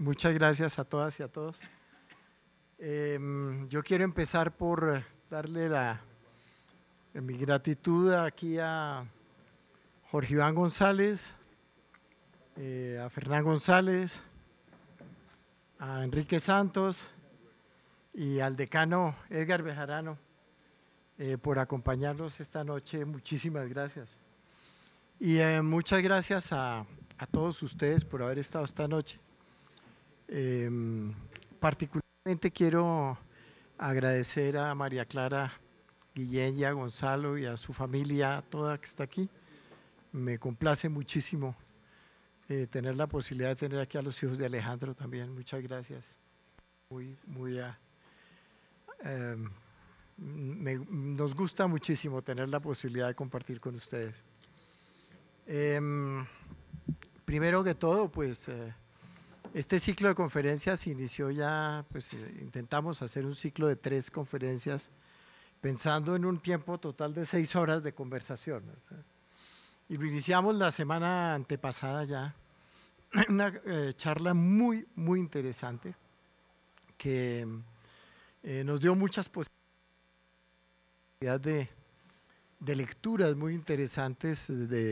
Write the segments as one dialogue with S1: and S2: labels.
S1: Muchas gracias a todas y a todos. Yo quiero empezar por darle mi gratitud aquí a Jorge Iván González, a Fernán González, a Enrique Santos y al decano Edgar Bejarano por acompañarnos esta noche. Muchísimas gracias. Y muchas gracias a todos ustedes por haber estado esta noche. Particularmente quiero agradecer a María Clara Guillén y a Gonzalo y a su familia toda que está aquí. Me complace muchísimo tener la posibilidad de tener aquí a los hijos de Alejandro también. Muchas gracias. Nos gusta muchísimo tener la posibilidad de compartir con ustedes. Primero que todo, pues este ciclo de conferencias inició ya, pues intentamos hacer un ciclo de 3 conferencias pensando en un tiempo total de 6 horas de conversación. Y lo iniciamos la semana antepasada ya, una charla muy interesante que nos dio muchas posibilidades de lecturas muy interesantes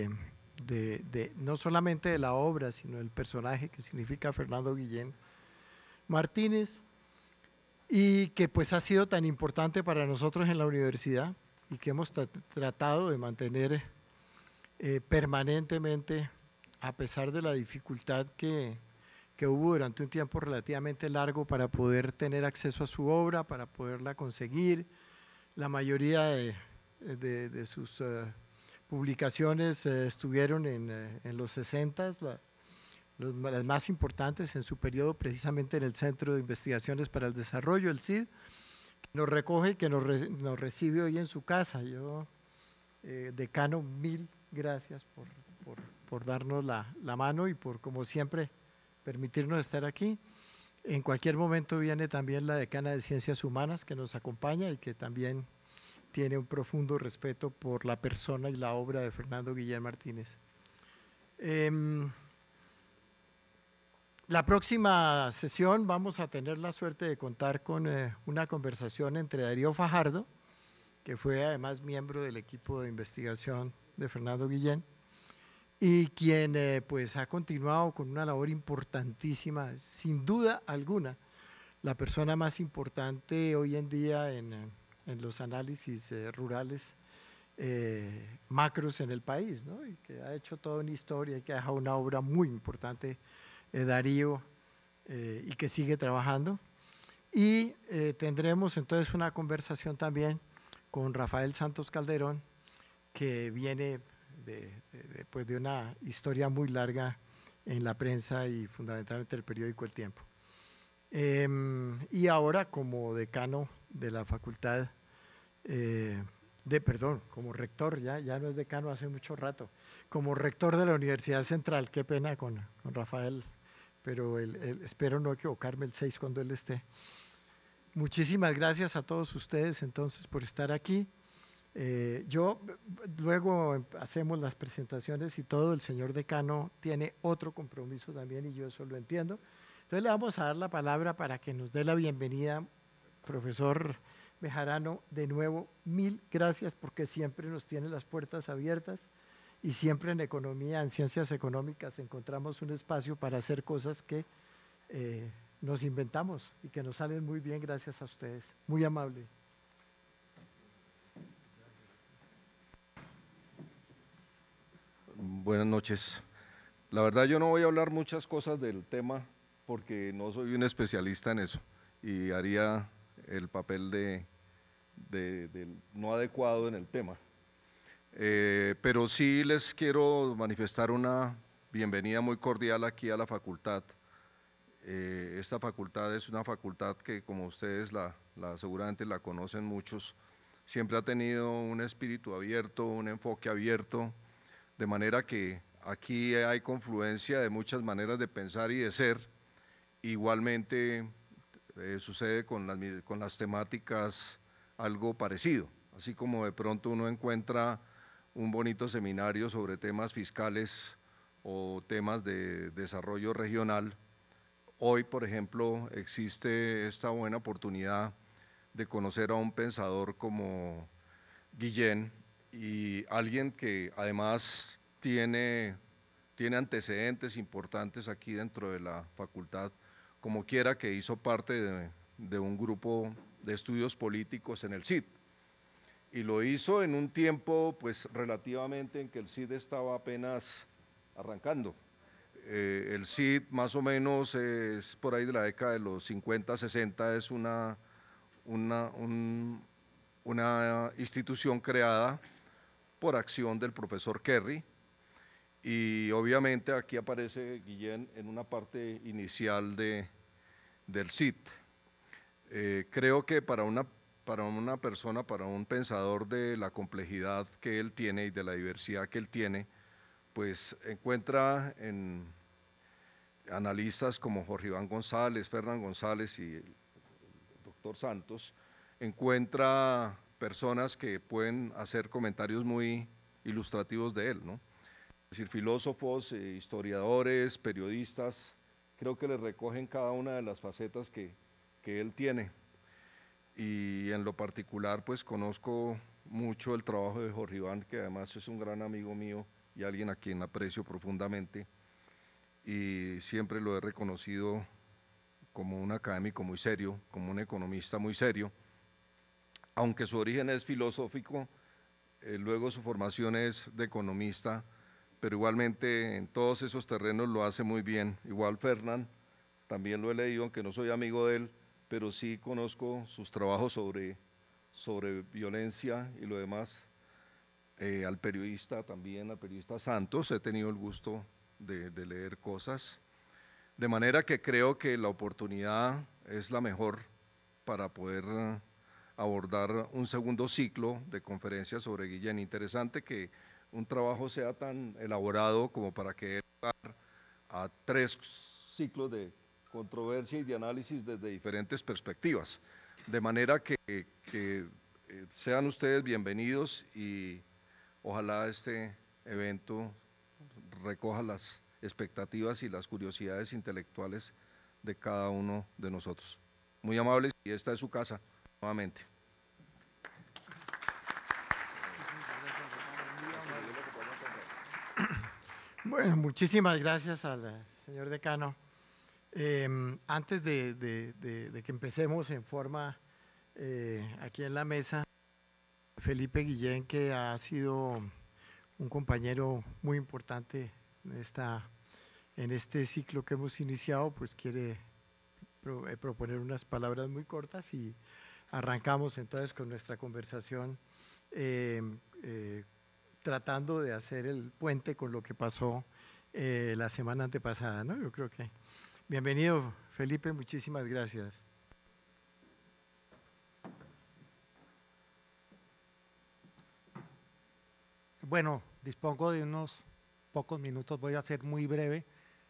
S1: no solamente de la obra, sino del personaje que significa Fernando Guillén Martínez, y que pues ha sido tan importante para nosotros en la universidad y que hemos tratado de mantener permanentemente, a pesar de la dificultad que hubo durante un tiempo relativamente largo para poder tener acceso a su obra, para poderla conseguir. La mayoría de sus publicaciones estuvieron en los 60s, las más importantes en su periodo precisamente en el Centro de Investigaciones para el Desarrollo, el CID, que nos recoge y que nos recibe hoy en su casa. Yo, decano, mil gracias por darnos la mano y por, como siempre, permitirnos estar aquí. En cualquier momento viene también la decana de Ciencias Humanas que nos acompaña y que también tiene un profundo respeto por la persona y la obra de Fernando Guillén Martínez. La próxima sesión vamos a tener la suerte de contar con una conversación entre Darío Fajardo, que fue además miembro del equipo de investigación de Fernando Guillén, y quien pues ha continuado con una labor importantísima, sin duda alguna, la persona más importante hoy en día en los análisis rurales macros en el país, ¿no? Y que ha hecho toda una historia y que ha dejado una obra muy importante, Darío, y que sigue trabajando. Y tendremos entonces una conversación también con Rafael Santos Calderón, que viene pues de una historia muy larga en la prensa y fundamentalmente el periódico El Tiempo. Y ahora como decano de la facultad, como rector, ya no es decano hace mucho rato, como rector de la Universidad Central. Qué pena con Rafael, pero espero no equivocarme el 6 cuando él esté. Muchísimas gracias a todos ustedes entonces por estar aquí. Luego hacemos las presentaciones y todo. El señor decano tiene otro compromiso también y yo eso lo entiendo. Entonces le vamos a dar la palabra para que nos dé la bienvenida, profesor Bejarano. De nuevo, mil gracias porque siempre nos tiene las puertas abiertas y siempre en economía, en ciencias económicas, encontramos un espacio para hacer cosas que nos inventamos y que nos salen muy bien gracias a ustedes. Muy amable.
S2: Buenas noches. La verdad yo no voy a hablar muchas cosas del tema porque no soy un especialista en eso y haría el papel de no adecuado en el tema. Pero sí les quiero manifestar una bienvenida muy cordial aquí a la facultad. Esta facultad es una facultad que, como ustedes seguramente la conocen muchos, siempre ha tenido un espíritu abierto, un enfoque abierto, de manera que aquí hay confluencia de muchas maneras de pensar y de ser. Igualmente sucede con las temáticas algo parecido, así como de pronto uno encuentra un bonito seminario sobre temas fiscales o temas de desarrollo regional, hoy, por ejemplo, existe esta buena oportunidad de conocer a un pensador como Guillén, y alguien que además tiene antecedentes importantes aquí dentro de la facultad, como quiera que hizo parte de un grupo de estudios políticos en el CID, y lo hizo en un tiempo pues relativamente en que el CID estaba apenas arrancando. El CID más o menos es por ahí de la década de los 50, 60, es una institución creada por acción del profesor Kerry, y obviamente aquí aparece Guillén en una parte inicial del CID. Creo que para una persona, para un pensador de la complejidad que él tiene y de la diversidad que él tiene, pues encuentra en analistas como Jorge Iván González, Fernán González y el doctor Santos, encuentra personas que pueden hacer comentarios muy ilustrativos de él, ¿no? Es decir, filósofos, historiadores, periodistas, creo que le recogen cada una de las facetas que él tiene. Y en lo particular, pues conozco mucho el trabajo de Jorge Iván, que además es un gran amigo mío y alguien a quien aprecio profundamente, y siempre lo he reconocido como un académico muy serio, como un economista muy serio, aunque su origen es filosófico, luego su formación es de economista, pero igualmente en todos esos terrenos lo hace muy bien. Igual Fernán, también lo he leído, aunque no soy amigo de él, pero sí conozco sus trabajos sobre violencia y lo demás. Al periodista también, al periodista Santos, he tenido el gusto de leer cosas, de manera que creo que la oportunidad es la mejor para poder abordar un segundo ciclo de conferencias sobre Guillén. Interesante que un trabajo sea tan elaborado como para que dé lugar a 3 ciclos de controversia y de análisis desde diferentes perspectivas, de manera que sean ustedes bienvenidos y ojalá este evento recoja las expectativas y las curiosidades intelectuales de cada uno de nosotros. Muy amables, y esta es su casa nuevamente.
S1: Bueno, muchísimas gracias al señor decano. Antes de que empecemos en forma aquí en la mesa, Felipe Guillén, que ha sido un compañero muy importante en este ciclo que hemos iniciado, pues quiere proponer unas palabras muy cortas y arrancamos entonces con nuestra conversación tratando de hacer el puente con lo que pasó la semana antepasada, ¿no? Yo creo que… Bienvenido, Felipe, muchísimas gracias.
S3: Bueno, dispongo de unos pocos minutos, voy a ser muy breve.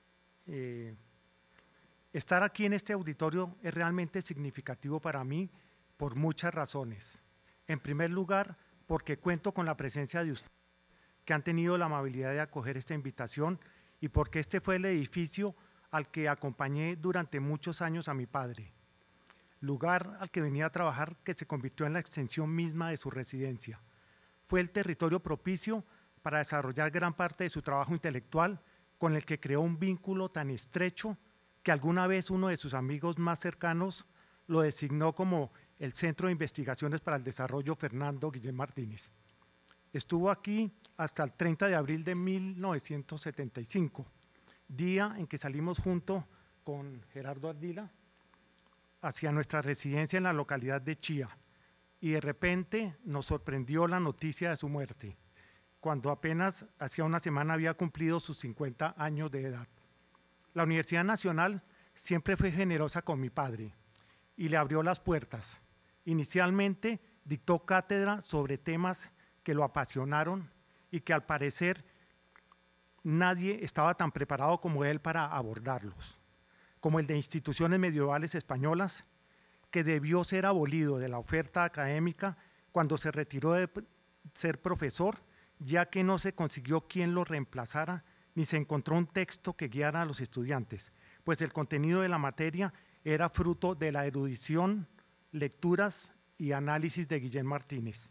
S3: Estar aquí en este auditorio es realmente significativo para mí por muchas razones. En primer lugar, porque cuento con la presencia de ustedes, que han tenido la amabilidad de acoger esta invitación, y porque este fue el edificio al que acompañé durante muchos años a mi padre, lugar al que venía a trabajar que se convirtió en la extensión misma de su residencia. Fue el territorio propicio para desarrollar gran parte de su trabajo intelectual, con el que creó un vínculo tan estrecho que alguna vez uno de sus amigos más cercanos lo designó como el Centro de Investigaciones para el Desarrollo Fernando Guillén Martínez. Estuvo aquí hasta el 30 de abril de 1975, día en que salimos junto con Gerardo Ardila hacia nuestra residencia en la localidad de Chía, y de repente nos sorprendió la noticia de su muerte, cuando apenas hacía una semana había cumplido sus 50 años de edad. La Universidad Nacional siempre fue generosa con mi padre y le abrió las puertas. Inicialmente dictó cátedra sobre temas que lo apasionaron y que al parecer nadie estaba tan preparado como él para abordarlos, como el de instituciones medievales españolas, que debió ser abolido de la oferta académica cuando se retiró de ser profesor, ya que no se consiguió quien lo reemplazara ni se encontró un texto que guiara a los estudiantes, pues el contenido de la materia era fruto de la erudición, lecturas y análisis de Guillén Martínez.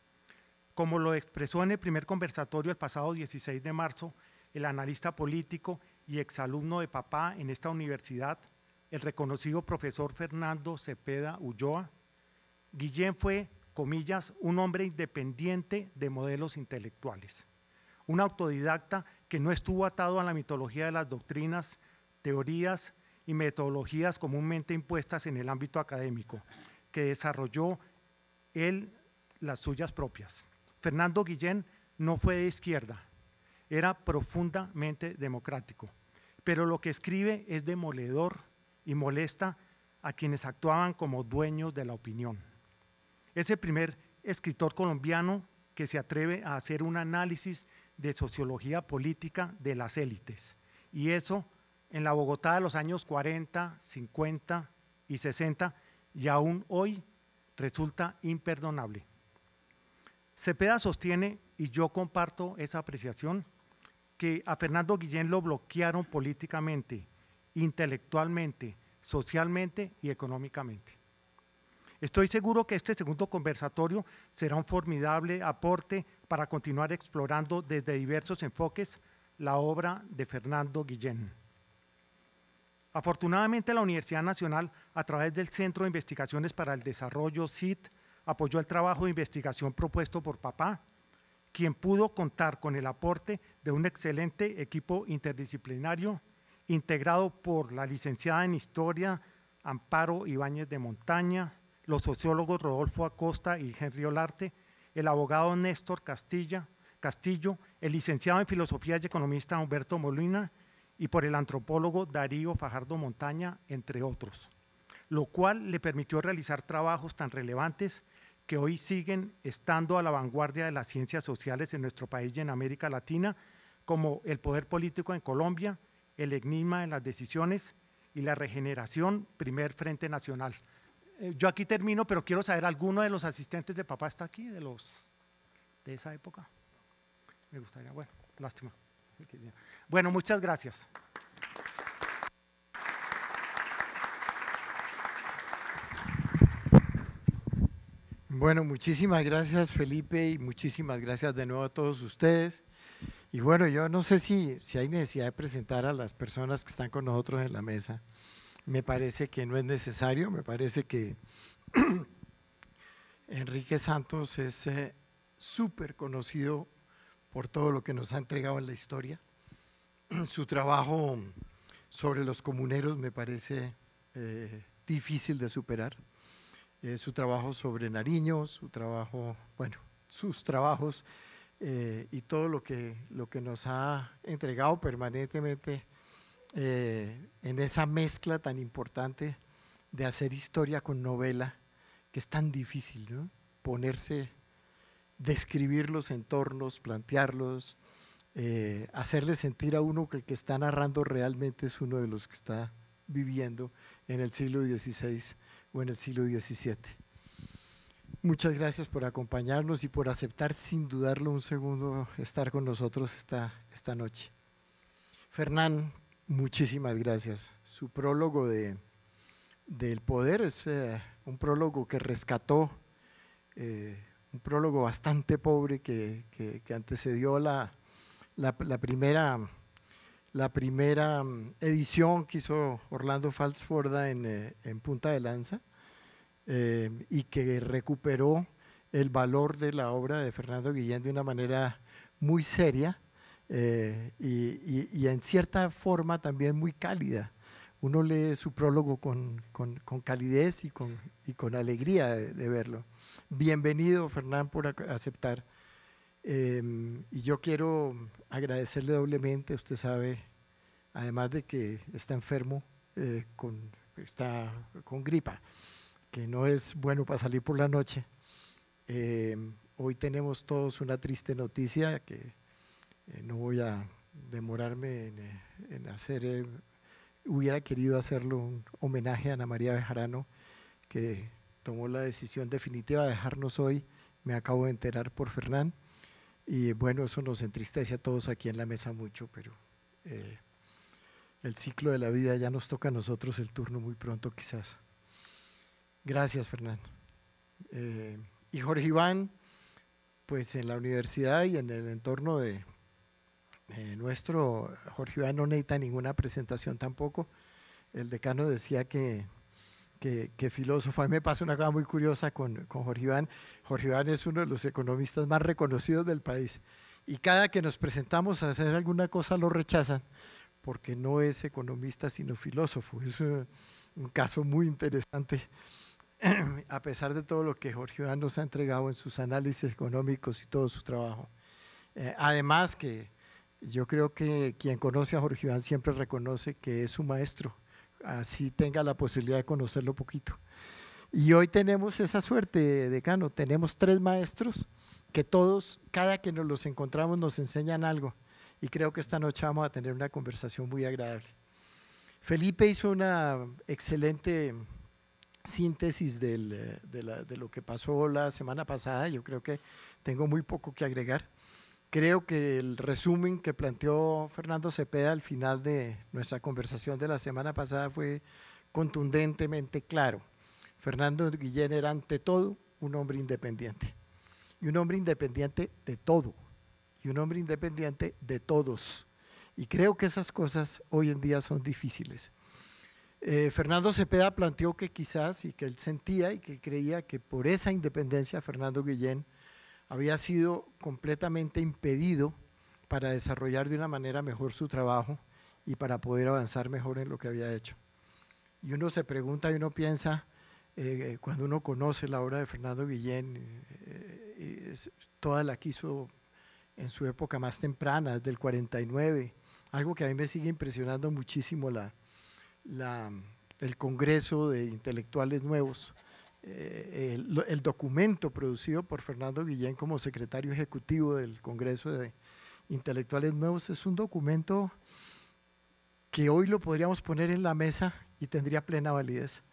S3: Como lo expresó en el primer conversatorio el pasado 16 de marzo, el analista político y exalumno de papá en esta universidad, el reconocido profesor Fernando Cepeda Ulloa, Guillén fue, comillas, un hombre independiente de modelos intelectuales, un autodidacta que no estuvo atado a la mitología de las doctrinas, teorías y metodologías comúnmente impuestas en el ámbito académico, que desarrolló él las suyas propias. Fernando Guillén no fue de izquierda, era profundamente democrático, pero lo que escribe es demoledor y molesta a quienes actuaban como dueños de la opinión. Es el primer escritor colombiano que se atreve a hacer un análisis de sociología política de las élites, y eso en la Bogotá de los años 40, 50 y 60, y aún hoy resulta imperdonable. Cepeda sostiene, y yo comparto esa apreciación, que a Fernando Guillén lo bloquearon políticamente, intelectualmente, socialmente y económicamente. Estoy seguro que este segundo conversatorio será un formidable aporte para continuar explorando desde diversos enfoques la obra de Fernando Guillén. Afortunadamente, la Universidad Nacional, a través del Centro de Investigaciones para el Desarrollo, CID, apoyó el trabajo de investigación propuesto por papá, quien pudo contar con el aporte de un excelente equipo interdisciplinario integrado por la licenciada en Historia Amparo Ibáñez de Montaña, los sociólogos Rodolfo Acosta y Henry Olarte, el abogado Néstor Castillo, el licenciado en Filosofía y economista Humberto Molina y por el antropólogo Darío Fajardo Montaña, entre otros, lo cual le permitió realizar trabajos tan relevantes que hoy siguen estando a la vanguardia de las ciencias sociales en nuestro país y en América Latina, como el poder político en Colombia, el enigma de las decisiones y la regeneración, primer Frente Nacional. Yo aquí termino, pero quiero saber, ¿alguno de los asistentes de papá está aquí, de esa época? Me gustaría, bueno, lástima. Bueno, muchas gracias.
S1: Bueno, muchísimas gracias, Felipe, y muchísimas gracias de nuevo a todos ustedes. Y bueno, yo no sé si hay necesidad de presentar a las personas que están con nosotros en la mesa. Me parece que no es necesario, me parece que Enrique Santos es súper conocido por todo lo que nos ha entregado en la historia. Su trabajo sobre los comuneros me parece difícil de superar. Su trabajo sobre Nariño, su trabajo, bueno, sus trabajos y todo lo que nos ha entregado permanentemente en esa mezcla tan importante de hacer historia con novela, que es tan difícil, ¿no? Ponerse, describir los entornos, plantearlos, hacerle sentir a uno que el que está narrando realmente es uno de los que está viviendo en el siglo XVI o en el siglo XVII. Muchas gracias por acompañarnos y por aceptar sin dudarlo un segundo estar con nosotros esta noche. Fernán, muchísimas gracias. Su prólogo del poder es un prólogo que rescató, un prólogo bastante pobre que antecedió la primera edición que hizo Orlando Falsforda en Punta de Lanza, y que recuperó el valor de la obra de Fernando Guillén de una manera muy seria y en cierta forma también muy cálida. Uno lee su prólogo con calidez y con alegría de verlo. Bienvenido, Fernán, por aceptar. Y yo quiero agradecerle doblemente. Usted sabe, además de que está enfermo, está con gripa, que no es bueno para salir por la noche. Hoy tenemos todos una triste noticia que no voy a demorarme en hacer. Hubiera querido hacerle un homenaje a Ana María Bejarano, que tomó la decisión definitiva de dejarnos hoy. Me acabo de enterar por Fernán. Y bueno, eso nos entristece a todos aquí en la mesa mucho, pero el ciclo de la vida, ya nos toca a nosotros el turno muy pronto quizás. Gracias, Fernando. Y Jorge Iván, pues en la universidad y en el entorno de nuestro, Jorge Iván no necesita ninguna presentación tampoco. El decano decía que filósofo. A mí me pasa una cosa muy curiosa con Jorge Iván. Jorge Iván es uno de los economistas más reconocidos del país y cada que nos presentamos a hacer alguna cosa lo rechazan porque no es economista sino filósofo. Es un caso muy interesante a pesar de todo lo que Jorge Iván nos ha entregado en sus análisis económicos y todo su trabajo. Además que yo creo que quien conoce a Jorge Iván siempre reconoce que es su maestro, así tenga la posibilidad de conocerlo poquito. Y hoy tenemos esa suerte, decano, tenemos 3 maestros que todos, cada que nos los encontramos nos enseñan algo y creo que esta noche vamos a tener una conversación muy agradable. Felipe hizo una excelente síntesis de lo que pasó la semana pasada, yo creo que tengo muy poco que agregar. Creo que el resumen que planteó Fernando Cepeda al final de nuestra conversación de la semana pasada fue contundentemente claro. Fernando Guillén era ante todo un hombre independiente, y un hombre independiente de todo, y un hombre independiente de todos. Y creo que esas cosas hoy en día son difíciles. Fernando Cepeda planteó que quizás, y que él sentía y que él creía que por esa independencia Fernando Guillén había sido completamente impedido para desarrollar de una manera mejor su trabajo y para poder avanzar mejor en lo que había hecho. Y uno se pregunta y uno piensa, cuando uno conoce la obra de Fernando Guillén, toda la que hizo en su época más temprana, desde el 49, algo que a mí me sigue impresionando muchísimo, el Congreso de Intelectuales Nuevos, el documento producido por Fernando Guillén como secretario ejecutivo del Congreso de Intelectuales Nuevos es un documento que hoy lo podríamos poner en la mesa y tendría plena validez.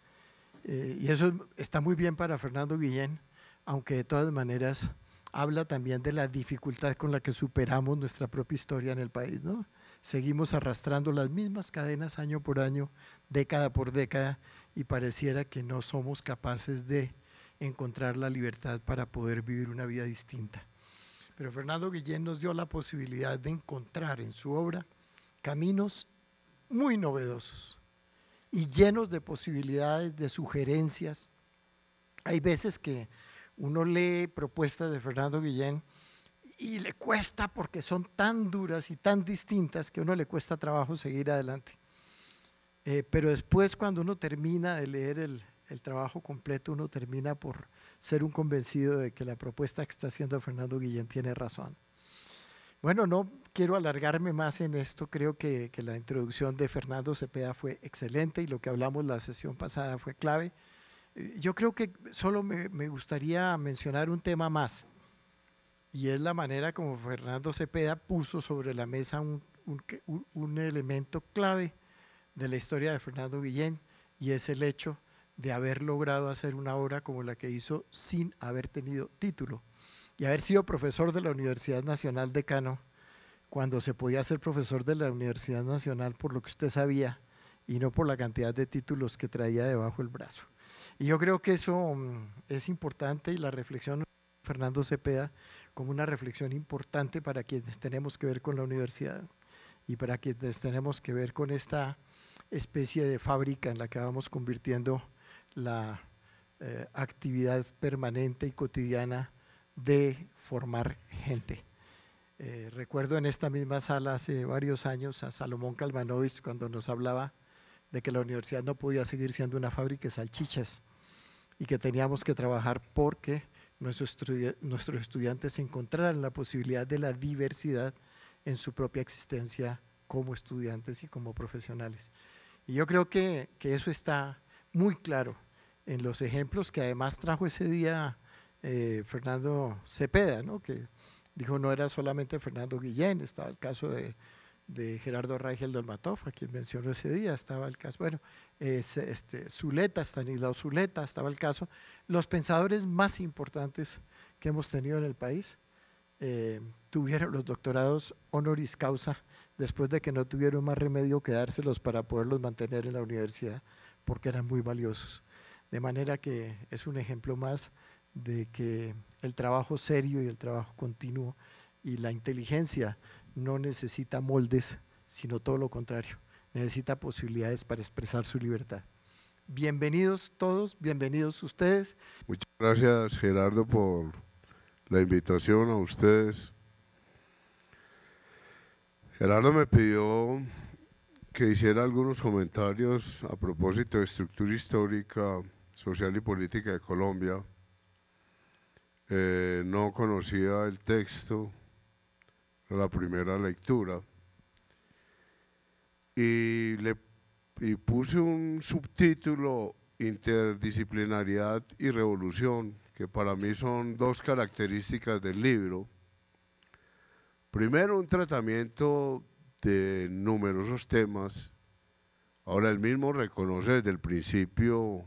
S1: Y eso está muy bien para Fernando Guillén, aunque de todas maneras habla también de la dificultad con la que superamos nuestra propia historia en el país, ¿no? Seguimos arrastrando las mismas cadenas año por año, década por década, y pareciera que no somos capaces de encontrar la libertad para poder vivir una vida distinta. Pero Fernando Guillén nos dio la posibilidad de encontrar en su obra caminos muy novedosos y llenos de posibilidades, de sugerencias. Hay veces que uno lee propuestas de Fernando Guillén y le cuesta porque son tan duras y tan distintas que a uno le cuesta trabajo seguir adelante. Pero después cuando uno termina de leer el trabajo completo, uno termina por ser un convencido de que la propuesta que está haciendo Fernando Guillén tiene razón. Bueno, no quiero alargarme más en esto, creo que la introducción de Fernando Cepeda fue excelente y lo que hablamos la sesión pasada fue clave. Yo creo que solo me gustaría mencionar un tema más, y es la manera como Fernando Cepeda puso sobre la mesa un elemento clave de la historia de Fernando Guillén, y es el hecho de haber logrado hacer una obra como la que hizo sin haber tenido título y haber sido profesor de la Universidad Nacional Decano cuando se podía ser profesor de la Universidad Nacional por lo que usted sabía y no por la cantidad de títulos que traía debajo el brazo. Y yo creo que eso es importante, y la reflexión de Fernando Cepeda como una reflexión importante para quienes tenemos que ver con la universidad y para quienes tenemos que ver con esta especie de fábrica en la que vamos convirtiendo la actividad permanente y cotidiana de formar gente. Recuerdo en esta misma sala hace varios años a Salomón Kalmanovich cuando nos hablaba de que la universidad no podía seguir siendo una fábrica de salchichas y que teníamos que trabajar porque nuestros estudiantes encontraran la posibilidad de la diversidad en su propia existencia como estudiantes y como profesionales. Y yo creo que eso está muy claro en los ejemplos que además trajo ese día Fernando Cepeda, ¿no? Que dijo no era solamente Fernando Guillén, estaba el caso de Gerardo Rangel Dolmatov, a quien mencionó ese día, estaba el caso, bueno, Zuleta, Stanislao Zuleta, estaba el caso, los pensadores más importantes que hemos tenido en el país tuvieron los doctorados honoris causa después de que no tuvieron más remedio que dárselos para poderlos mantener en la universidad, porque eran muy valiosos. De manera que es un ejemplo más de que el trabajo serio y el trabajo continuo y la inteligencia no necesita moldes, sino todo lo contrario, necesita posibilidades para expresar su libertad. Bienvenidos todos, bienvenidos ustedes.
S4: Muchas gracias, Gerardo, por la invitación a ustedes. Gerardo me pidió que hiciera algunos comentarios a propósito de estructura histórica, social y política de Colombia. No conocía el texto, la primera lectura, y puse un subtítulo: interdisciplinariedad y revolución, que para mí son dos características del libro. Primero, un tratamiento de numerosos temas. Ahora, él mismo reconoce desde el principio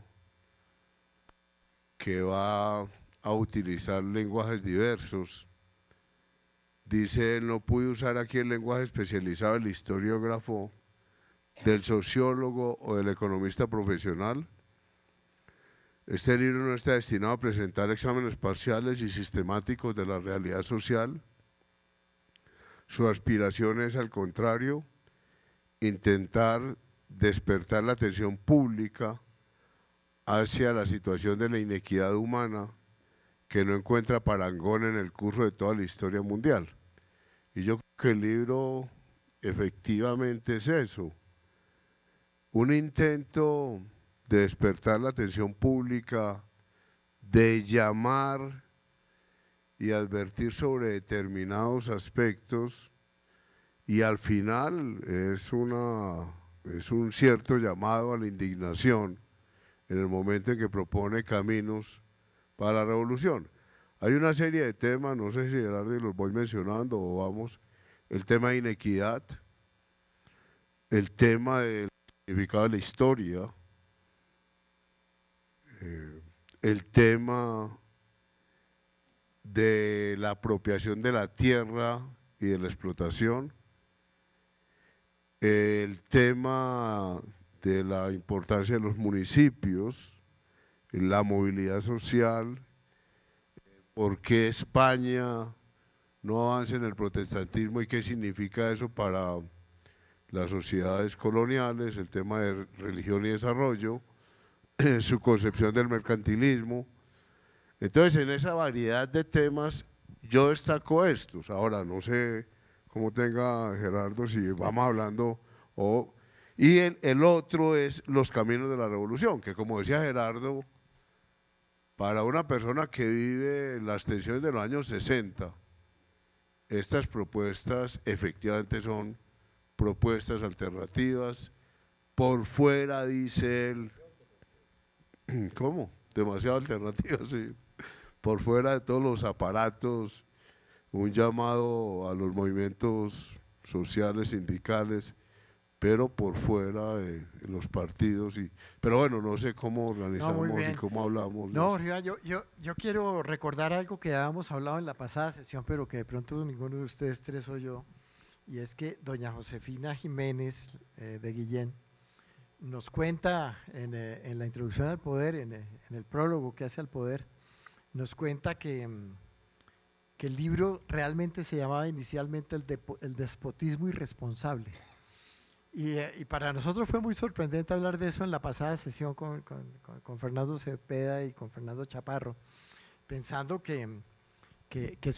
S4: que va a utilizar lenguajes diversos. Dice él: no pude usar aquí el lenguaje especializado del historiógrafo, del sociólogo o del economista profesional. Este libro no está destinado a presentar exámenes parciales y sistemáticos de la realidad social. Su aspiración es, al contrario, intentar despertar la atención pública hacia la situación de la inequidad humana que no encuentra parangón en el curso de toda la historia mundial. Y yo creo que el libro efectivamente es eso, un intento de despertar la atención pública, de llamar y advertir sobre determinados aspectos, y al final es un cierto llamado a la indignación en el momento en que propone caminos para la revolución. Hay una serie de temas, no sé si Gerardo los voy mencionando o vamos: el tema de inequidad, el tema del significado de la historia, el tema de la apropiación de la tierra y de la explotación, el tema de la importancia de los municipios, la movilidad social, por qué España no avanza en el protestantismo y qué significa eso para las sociedades coloniales, el tema de religión y desarrollo, su concepción del mercantilismo. Entonces, en esa variedad de temas yo destaco estos. Ahora, no sé cómo tenga Gerardo, si vamos hablando y el otro es los caminos de la revolución, que, como decía Gerardo, para una persona que vive las tensiones de los años 60, estas propuestas efectivamente son propuestas alternativas, por fuera, dice él, ¿cómo? Demasiado alternativas, sí. Por fuera de todos los aparatos, un llamado a los movimientos sociales, sindicales, pero por fuera de los partidos. Pero bueno, no sé cómo organizamos y cómo hablamos.
S1: No, Riva, yo quiero recordar algo que habíamos hablado en la pasada sesión, pero que de pronto ninguno de ustedes tres oyó, y es que doña Josefina Jiménez de Guillén nos cuenta en la introducción al poder, en el prólogo que hace al poder, nos cuenta que el libro realmente se llamaba inicialmente el despotismo irresponsable. Y para nosotros fue muy sorprendente hablar de eso en la pasada sesión con Fernando Cepeda y con Fernando Chaparro, pensando que es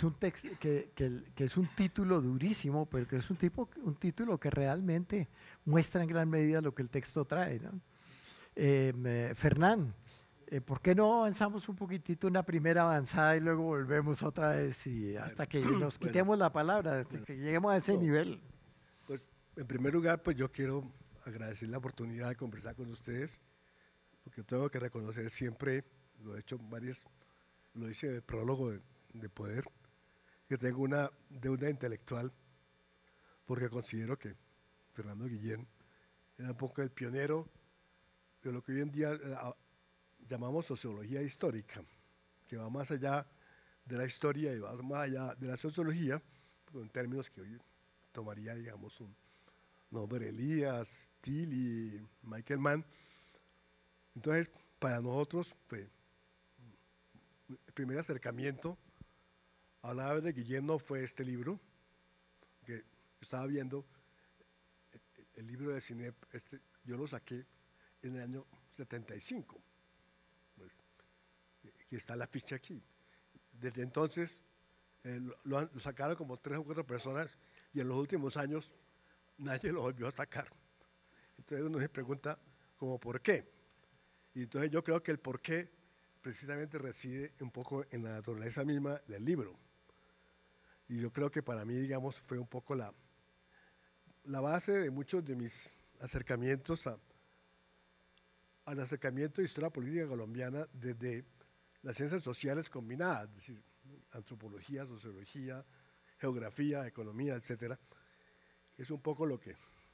S1: un título durísimo, pero que es un título que realmente muestra en gran medida lo que el texto trae, ¿no? Fernán, ¿por qué no avanzamos un poquitito una primera avanzada y luego volvemos otra vez hasta que nos quitemos la palabra, hasta que lleguemos a ese nivel?
S5: Pues, en primer lugar, pues yo quiero agradecer la oportunidad de conversar con ustedes, porque tengo que reconocer siempre, lo he hecho lo hice en el prólogo de poder, que tengo una deuda intelectual, porque considero que Fernando Guillén era un poco el pionero de lo que hoy en día llamamos sociología histórica, que va más allá de la historia y va más allá de la sociología, en términos que hoy tomaría, digamos, un nombre Elías, Tilly, Michael Mann. Entonces, para nosotros, pues, el primer acercamiento a la ave de Guillén no fue este libro, que estaba viendo el libro de Cinep, yo lo saqué en el año 75. Pues, aquí está la ficha aquí. Desde entonces lo sacaron como 3 o 4 personas y en los últimos años nadie lo volvió a sacar. Entonces uno se pregunta como ¿por qué? Y entonces yo creo que el por qué precisamente reside un poco en la naturaleza misma del libro. Y yo creo que para mí, digamos, fue un poco la base de muchos de mis acercamientos al acercamiento de historia política colombiana desde las ciencias sociales combinadas, es decir, antropología, sociología, geografía, economía, etcétera. Es un poco lo que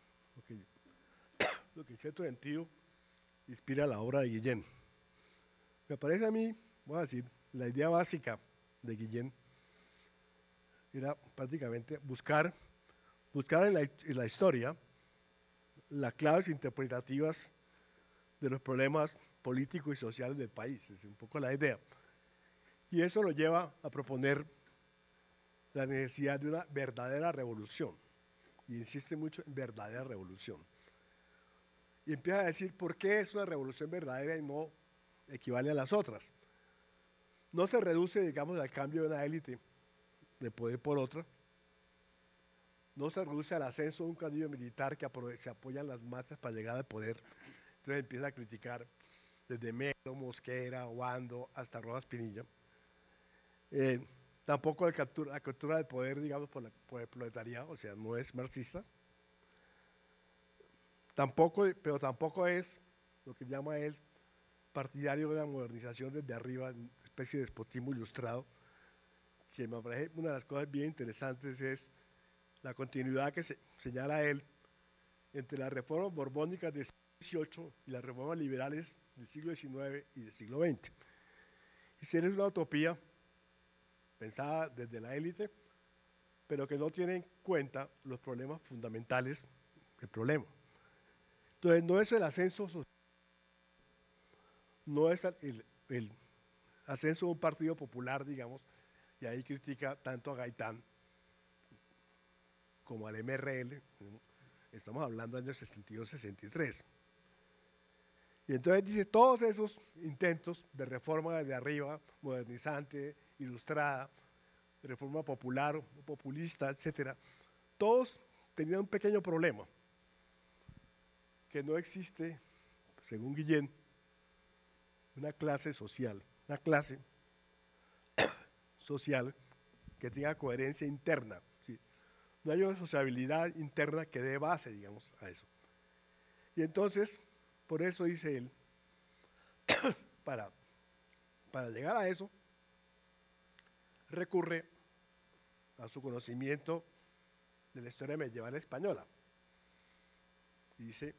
S5: en cierto sentido inspira la obra de Guillén. Me parece a mí, voy a decir, la idea básica de Guillén era prácticamente buscar en la historia las claves interpretativas de los problemas políticos y sociales del país. Es un poco la idea. Y eso lo lleva a proponer la necesidad de una verdadera revolución. Y insiste mucho en verdadera revolución. Y empieza a decir por qué es una revolución verdadera y no equivale a las otras. No se reduce, digamos, al cambio de una élite de poder por otra. No se reduce al ascenso de un caudillo militar que se apoyan las masas para llegar al poder. Entonces empieza a criticar desde Melo, Mosquera, Obando, hasta Rojas Pinilla. Tampoco la captura del poder, digamos, por el proletariado, o sea, no es marxista. Pero tampoco es lo que llama él partidario de la modernización desde arriba, una especie de despotismo ilustrado, que me parece una de las cosas bien interesantes es la continuidad que señala él entre las reformas borbónicas del siglo XVIII y las reformas liberales del siglo XIX y del siglo XX. Y si es una utopía pensada desde la élite, pero que no tiene en cuenta los problemas fundamentales del problema. Entonces, no es el ascenso social, no es el ascenso de un partido popular, digamos, y ahí critica tanto a Gaitán como al MRL, estamos hablando de años 62-63. Y entonces dice, todos esos intentos de reforma desde arriba, modernizante, ilustrada, de reforma popular, populista, etcétera, todos tenían un pequeño problema, que no existe, según Guillén, una clase social que tenga coherencia interna. ¿Sí? No hay una sociabilidad interna que dé base, digamos, a eso. Y entonces, por eso dice él, para llegar a eso, recurre a su conocimiento de la historia medieval española. Y dice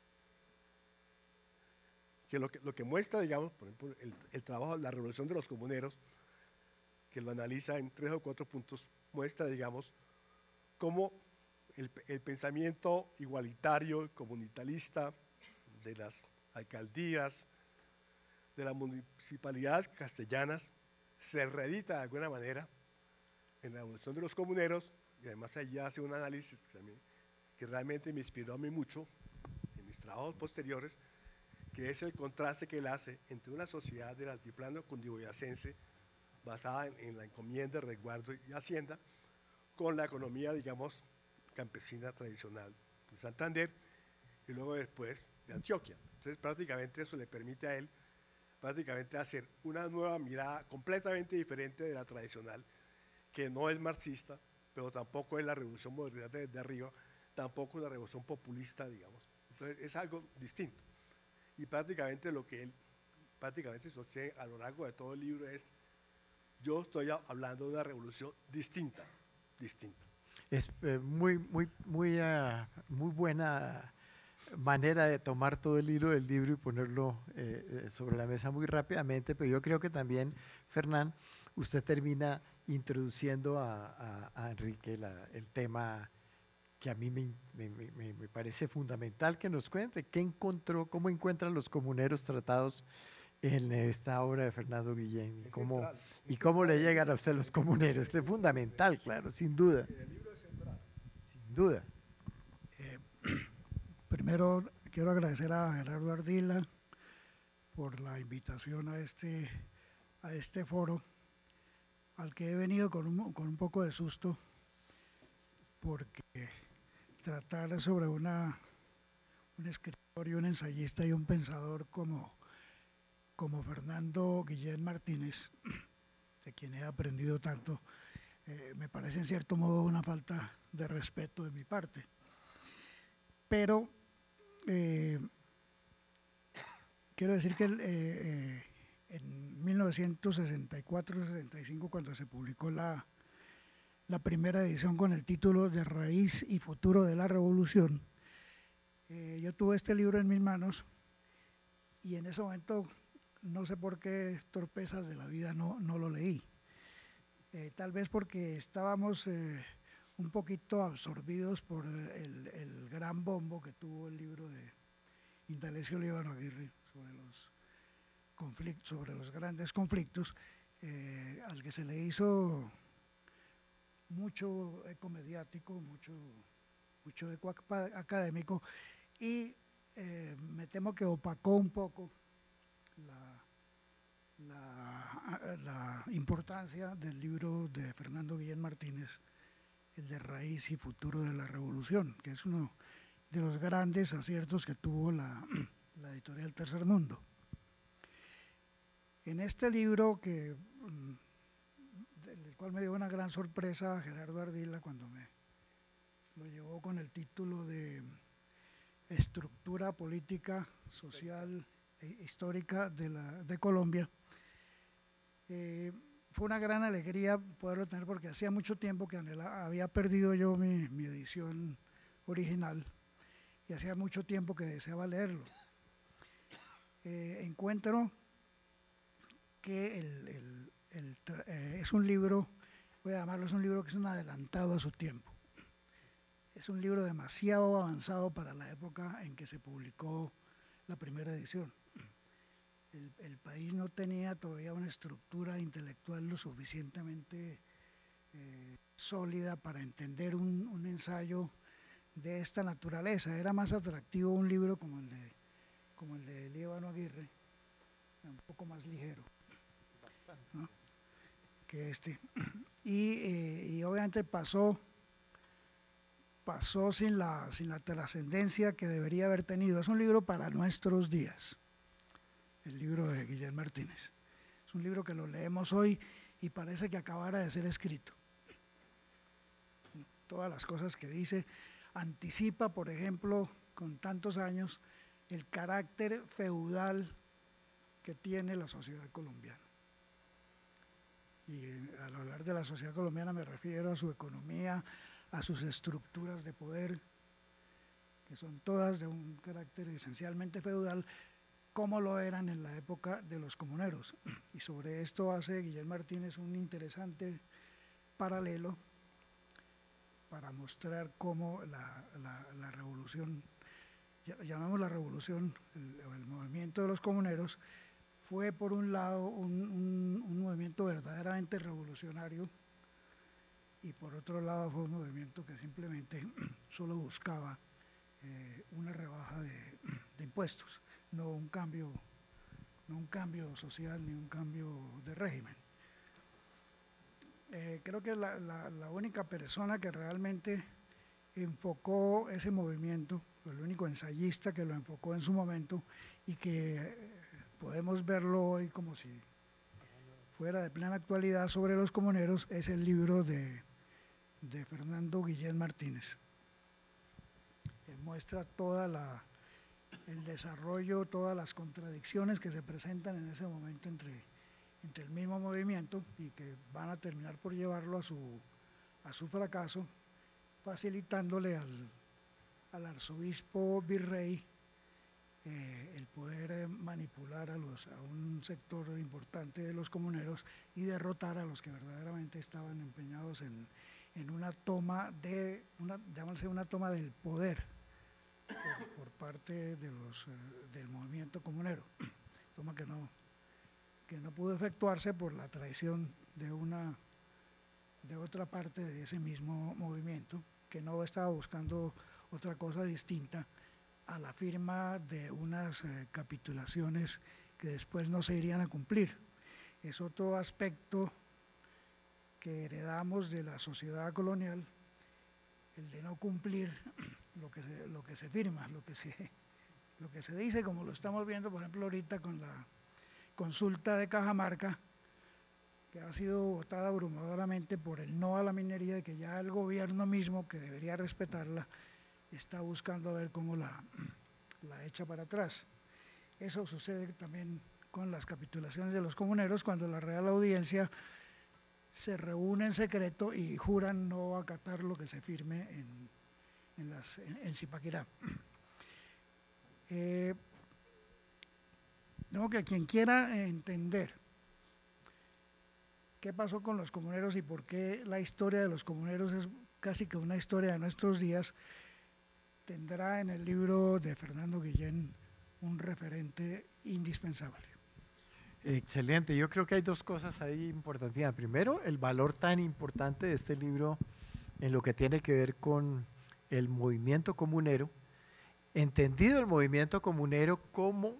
S5: que lo que muestra, digamos, por ejemplo, el trabajo, la revolución de los comuneros, que lo analiza en 3 o 4 puntos, muestra, digamos, cómo el pensamiento igualitario, comunitarista de las alcaldías, de las municipalidades castellanas, se reedita de alguna manera en la revolución de los comuneros, y además allí hace un análisis que realmente me inspiró a mí mucho en mis trabajos posteriores, que es el contraste que él hace entre una sociedad del altiplano cundiboyacense basada en la encomienda, resguardo y hacienda, con la economía, digamos, campesina tradicional de Santander y luego después de Antioquia. Entonces prácticamente eso le permite a él prácticamente hacer una nueva mirada completamente diferente de la tradicional, que no es marxista, pero tampoco es la revolución moderna desde arriba, tampoco es la revolución populista, digamos. Entonces es algo distinto. Y prácticamente lo que él prácticamente sostiene a lo largo de todo el libro es, yo estoy hablando de una revolución distinta.
S1: Es muy buena manera de tomar todo el hilo del libro y ponerlo sobre la mesa muy rápidamente, pero yo creo que también, Fernán, usted termina introduciendo a Enrique el tema que a mí me parece fundamental que nos cuente qué encontró, cómo encuentran los comuneros tratados en esta obra de Fernando Guillén y cómo le llegan a usted los comuneros. Es fundamental, claro, sin duda. Sin duda.
S6: Primero quiero agradecer a Gerardo Ardila por la invitación a este foro, al que he venido con un poco de susto, porque tratar sobre un escritor y un ensayista y un pensador como Fernando Guillén Martínez, de quien he aprendido tanto, me parece en cierto modo una falta de respeto de mi parte. Pero quiero decir que en 1964-65, cuando se publicó la primera edición con el título de Raíz y Futuro de la Revolución, yo tuve este libro en mis manos y en ese momento, no sé por qué torpezas de la vida, no lo leí. Tal vez porque estábamos un poquito absorbidos por el gran bombo que tuvo el libro de Indalecio Líbano Aguirre sobre los grandes conflictos, al que se le hizo mucho eco mediático, mucho eco académico, y me temo que opacó un poco la importancia del libro de Fernando Guillén Martínez, el de Raíz y Futuro de la Revolución, que es uno de los grandes aciertos que tuvo la editorial Tercer Mundo. En este libro, del cual me dio una gran sorpresa a Gerardo Ardila cuando me lo llevó con el título de Estructura Política, Social e Histórica de Colombia, fue una gran alegría poderlo tener, porque hacía mucho tiempo que había perdido yo mi edición original y hacía mucho tiempo que deseaba leerlo. Encuentro que es un libro, voy a llamarlo, es un libro que es un adelantado a su tiempo. Es un libro demasiado avanzado para la época en que se publicó la primera edición. El país no tenía todavía una estructura intelectual lo suficientemente sólida para entender un ensayo de esta naturaleza. Era más atractivo un libro como el de Líbano Aguirre, un poco más ligero, ¿no?, que este. Y obviamente pasó sin la trascendencia que debería haber tenido. Es un libro para nuestros días, el libro de Guillén Martínez. Es un libro que lo leemos hoy y parece que acabara de ser escrito. Todas las cosas que dice, anticipa, por ejemplo, con tantos años, el carácter feudal que tiene la sociedad colombiana. Y al hablar de la sociedad colombiana me refiero a su economía, a sus estructuras de poder, que son todas de un carácter esencialmente feudal, como lo eran en la época de los comuneros. Y sobre esto hace Guillén Martínez un interesante paralelo para mostrar cómo la revolución, llamamos la revolución, el movimiento de los comuneros, fue por un lado un movimiento verdaderamente revolucionario, y por otro lado fue un movimiento que simplemente solo buscaba una rebaja de impuestos, no un cambio social ni un cambio de régimen. Creo que la única persona que realmente enfocó ese movimiento, el único ensayista que lo enfocó en su momento y que podemos verlo hoy como si fuera de plena actualidad sobre los comuneros, es el libro de Fernando Guillén Martínez. Muestra el desarrollo, todas las contradicciones que se presentan en ese momento entre el mismo movimiento y que van a terminar por llevarlo a su fracaso, facilitándole al arzobispo virrey el poder manipular a un sector importante de los comuneros y derrotar a los que verdaderamente estaban empeñados en en una toma una toma del poder por parte de del movimiento comunero, toma que no pudo efectuarse por la traición de otra parte de ese mismo movimiento, que no estaba buscando otra cosa distinta a la firma de unas capitulaciones que después no se irían a cumplir. Es otro aspecto que heredamos de la sociedad colonial, el de no cumplir lo que se firma, lo que se dice, como lo estamos viendo, por ejemplo, ahorita con la consulta de Cajamarca, que ha sido votada abrumadoramente por el no a la minería, y que ya el gobierno mismo, que debería respetarla, está buscando ver cómo la echa para atrás. Eso sucede también con las capitulaciones de los comuneros, cuando la Real Audiencia se reúne en secreto y juran no acatar lo que se firme en Zipaquirá. No, que quien quiera entender qué pasó con los comuneros y por qué la historia de los comuneros es casi que una historia de nuestros días, tendrá en el libro de Fernando Guillén un referente indispensable.
S1: Excelente, yo creo que hay dos cosas ahí importantísimas. Primero, el valor tan importante de este libro en lo que tiene que ver con el movimiento comunero, entendido el movimiento comunero como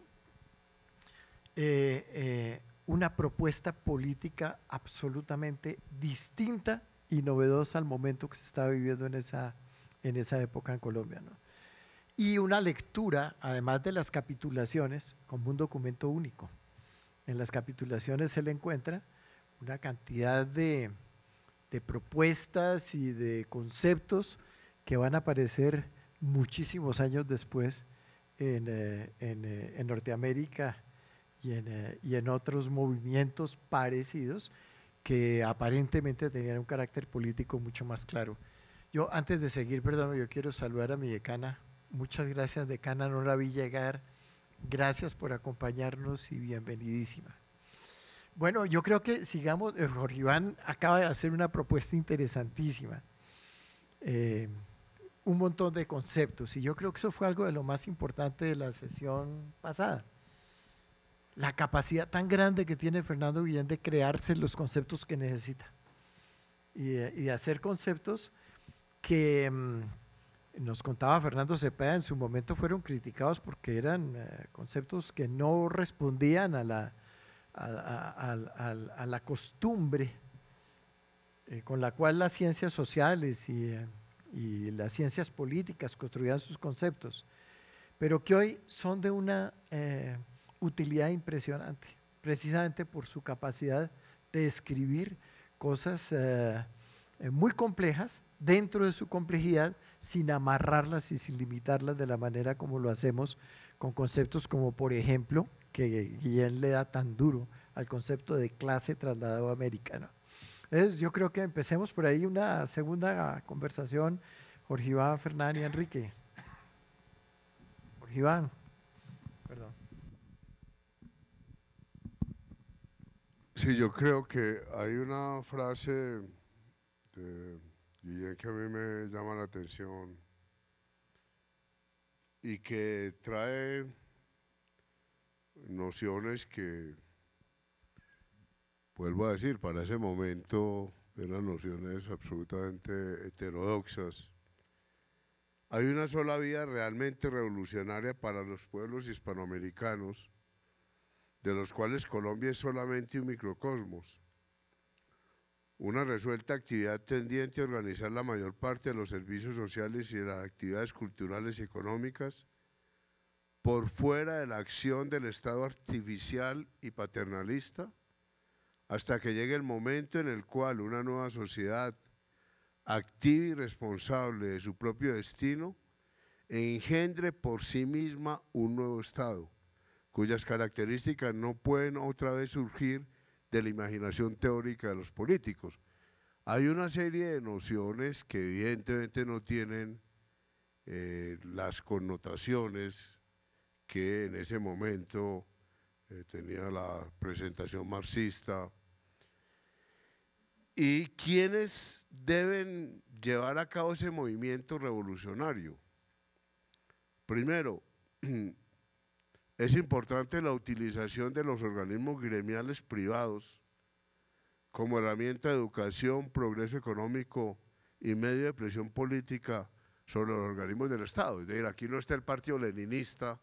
S1: una propuesta política absolutamente distinta y novedosa al momento que se estaba viviendo en esa época en Colombia, ¿no? Y una lectura, además de las capitulaciones, como un documento único. En las capitulaciones se le encuentra una cantidad de propuestas y de conceptos que van a aparecer muchísimos años después en Norteamérica y en otros movimientos parecidos que aparentemente tenían un carácter político mucho más claro. Yo, antes de seguir, perdón, yo quiero saludar a mi decana. Muchas gracias, decana, no la vi llegar. Gracias por acompañarnos y bienvenidísima. Bueno, yo creo que sigamos. Jorge Iván acaba de hacer una propuesta interesantísima. Un montón de conceptos, y yo creo que eso fue algo de lo más importante de la sesión pasada. La capacidad tan grande que tiene Fernando Guillén de crearse los conceptos que necesita y de hacer conceptos que nos contaba Fernando Cepeda, en su momento fueron criticados porque eran conceptos que no respondían a la costumbre con la cual las ciencias sociales y las ciencias políticas construían sus conceptos, pero que hoy son de una utilidad impresionante, precisamente por su capacidad de escribir cosas muy complejas dentro de su complejidad, sin amarrarlas y sin limitarlas de la manera como lo hacemos con conceptos como, por ejemplo, que Guillén le da tan duro al concepto de clase trasladado americano. Entonces, yo creo que empecemos por ahí una segunda conversación, Jorge Iván, Fernán y Enrique. Jorge Iván, perdón.
S4: Sí, yo creo que hay una frase de Guillén que a mí me llama la atención y que trae nociones que, vuelvo a decir, para ese momento eran nociones absolutamente heterodoxas. Hay una sola vía realmente revolucionaria para los pueblos hispanoamericanos, de los cuales Colombia es solamente un microcosmos. Una resuelta actividad tendiente a organizar la mayor parte de los servicios sociales y de las actividades culturales y económicas por fuera de la acción del Estado artificial y paternalista, hasta que llegue el momento en el cual una nueva sociedad activa y responsable de su propio destino engendre por sí misma un nuevo Estado, cuyas características no pueden otra vez surgir de la imaginación teórica de los políticos. Hay una serie de nociones que evidentemente no tienen las connotaciones que en ese momento tenía la presentación marxista, ¿Y quiénes deben llevar a cabo ese movimiento revolucionario? Primero, es importante la utilización de los organismos gremiales privados como herramienta de educación, progreso económico y medio de presión política sobre los organismos del Estado. Es decir, aquí no está el partido leninista,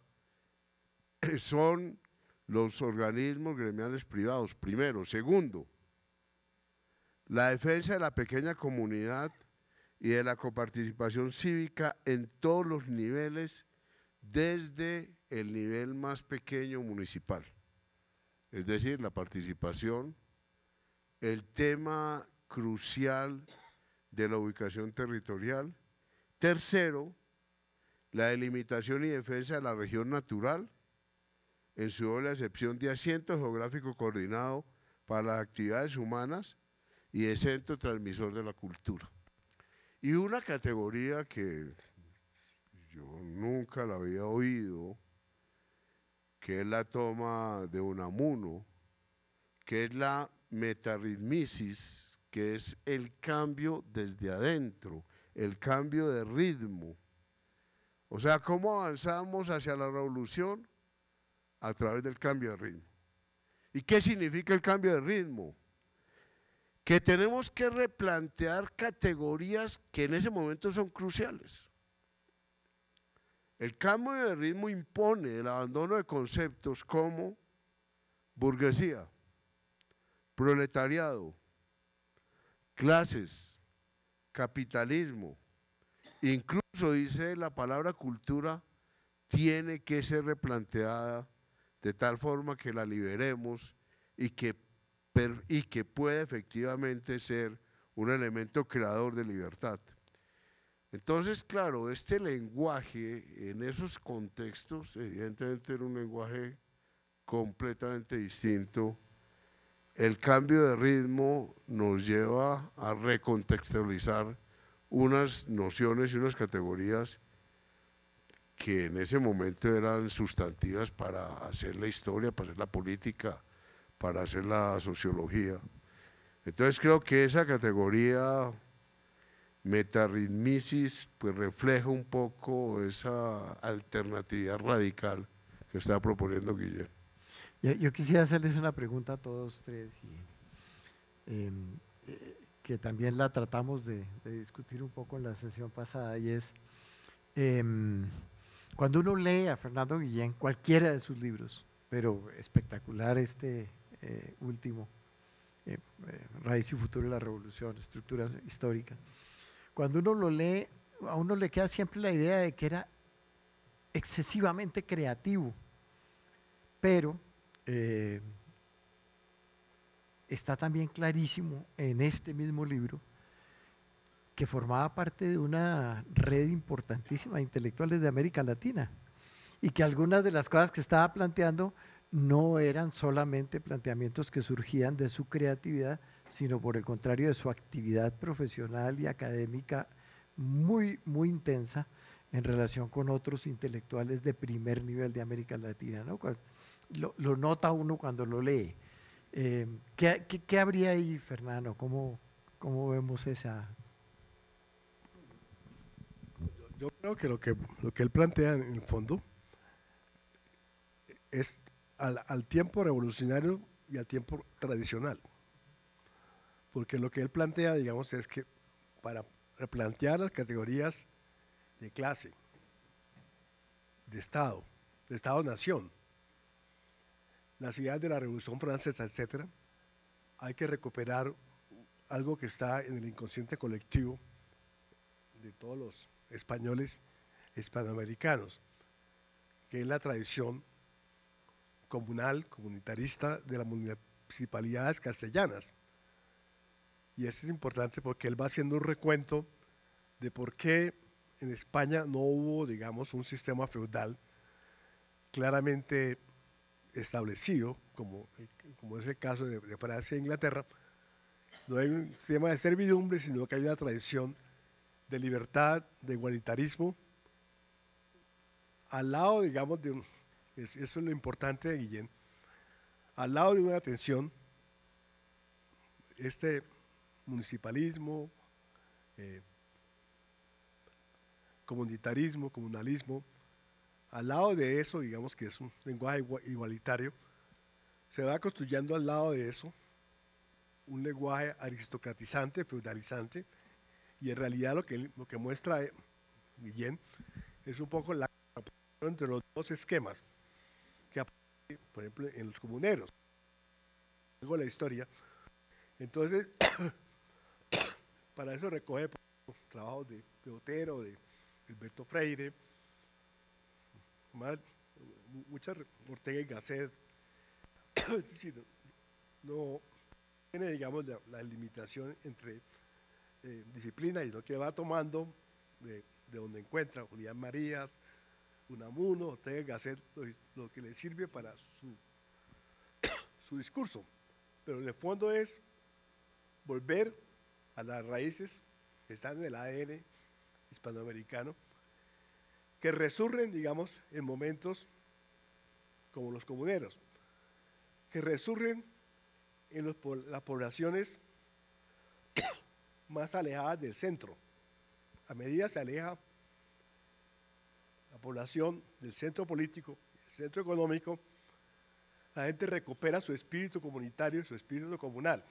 S4: son los organismos gremiales privados, primero. Segundo, la defensa de la pequeña comunidad y de la coparticipación cívica en todos los niveles, desde el nivel más pequeño municipal. Es decir, la participación, el tema crucial de la ubicación territorial. Tercero, la delimitación y defensa de la región natural, en su doble acepción de asiento geográfico coordinado para las actividades humanas y de centro transmisor de la cultura. Y una categoría que yo nunca la había oído, que es la toma de Unamuno, que es la metarritmisis, que es el cambio desde adentro, el cambio de ritmo. O sea, ¿cómo avanzamos hacia la revolución? A través del cambio de ritmo. ¿Y qué significa el cambio de ritmo? Que tenemos que replantear categorías que en ese momento son cruciales. El cambio de ritmo impone el abandono de conceptos como burguesía, proletariado, clases, capitalismo. Incluso dice la palabra cultura tiene que ser replanteada de tal forma que la liberemos y que pueda efectivamente ser un elemento creador de libertad. Entonces, claro, este lenguaje en esos contextos, evidentemente era un lenguaje completamente distinto. El cambio de ritmo nos lleva a recontextualizar unas nociones y unas categorías que en ese momento eran sustantivas para hacer la historia, para hacer la política, para hacer la sociología. Entonces creo que esa categoría metarritmisis pues refleja un poco esa alternatividad radical que está proponiendo Guillén.
S1: Yo quisiera hacerles una pregunta a todos tres, que también la tratamos de discutir un poco en la sesión pasada, y es, cuando uno lee a Fernando Guillén, cualquiera de sus libros, pero espectacular este último, Raíz y Futuro de la Revolución, Estructuras Históricas, cuando uno lo lee, a uno le queda siempre la idea de que era excesivamente creativo, pero está también clarísimo en este mismo libro que formaba parte de una red importantísima de intelectuales de América Latina y que algunas de las cosas que estaba planteando no eran solamente planteamientos que surgían de su creatividad, sino por el contrario de su actividad profesional y académica muy, muy intensa en relación con otros intelectuales de primer nivel de América Latina, ¿no? Lo nota uno cuando lo lee. ¿Qué habría ahí, Fernando? ¿Cómo vemos esa?
S5: Yo creo que lo que él plantea en el fondo es al tiempo revolucionario y al tiempo tradicional. Porque lo que él plantea, digamos, es que para replantear las categorías de clase, de Estado-nación, las ideas de la Revolución Francesa, etcétera, hay que recuperar algo que está en el inconsciente colectivo de todos los españoles hispanoamericanos, que es la tradición comunal, comunitarista de las municipalidades castellanas. Y eso es importante porque él va haciendo un recuento de por qué en España no hubo, digamos, un sistema feudal claramente establecido, como es el caso de Francia e Inglaterra. No hay un sistema de servidumbre, sino que hay una tradición de libertad, de igualitarismo, al lado, digamos, eso es lo importante de Guillén, al lado de una atención, municipalismo, comunitarismo, comunalismo. Al lado de eso, digamos que es un lenguaje igualitario, se va construyendo al lado de eso un lenguaje aristocratizante, feudalizante, y en realidad lo que muestra Guillén es un poco la comparación entre los dos esquemas que aparecen, por ejemplo, en los comuneros. Luego la historia. Entonces, para eso recoge trabajos de Otero, de Gilberto Freire, muchas Ortega y Gasset. No tiene, digamos, la limitación entre disciplina y lo que va tomando de donde encuentra Julián Marías, Unamuno, Ortega y Gasset, lo que le sirve para su discurso. Pero en el fondo es volver a las raíces que están en el ADN hispanoamericano, que resurgen, digamos, en momentos como los comuneros, que resurgen en las poblaciones más alejadas del centro. A medida se aleja la población del centro político, del centro económico, la gente recupera su espíritu comunitario y su espíritu comunal.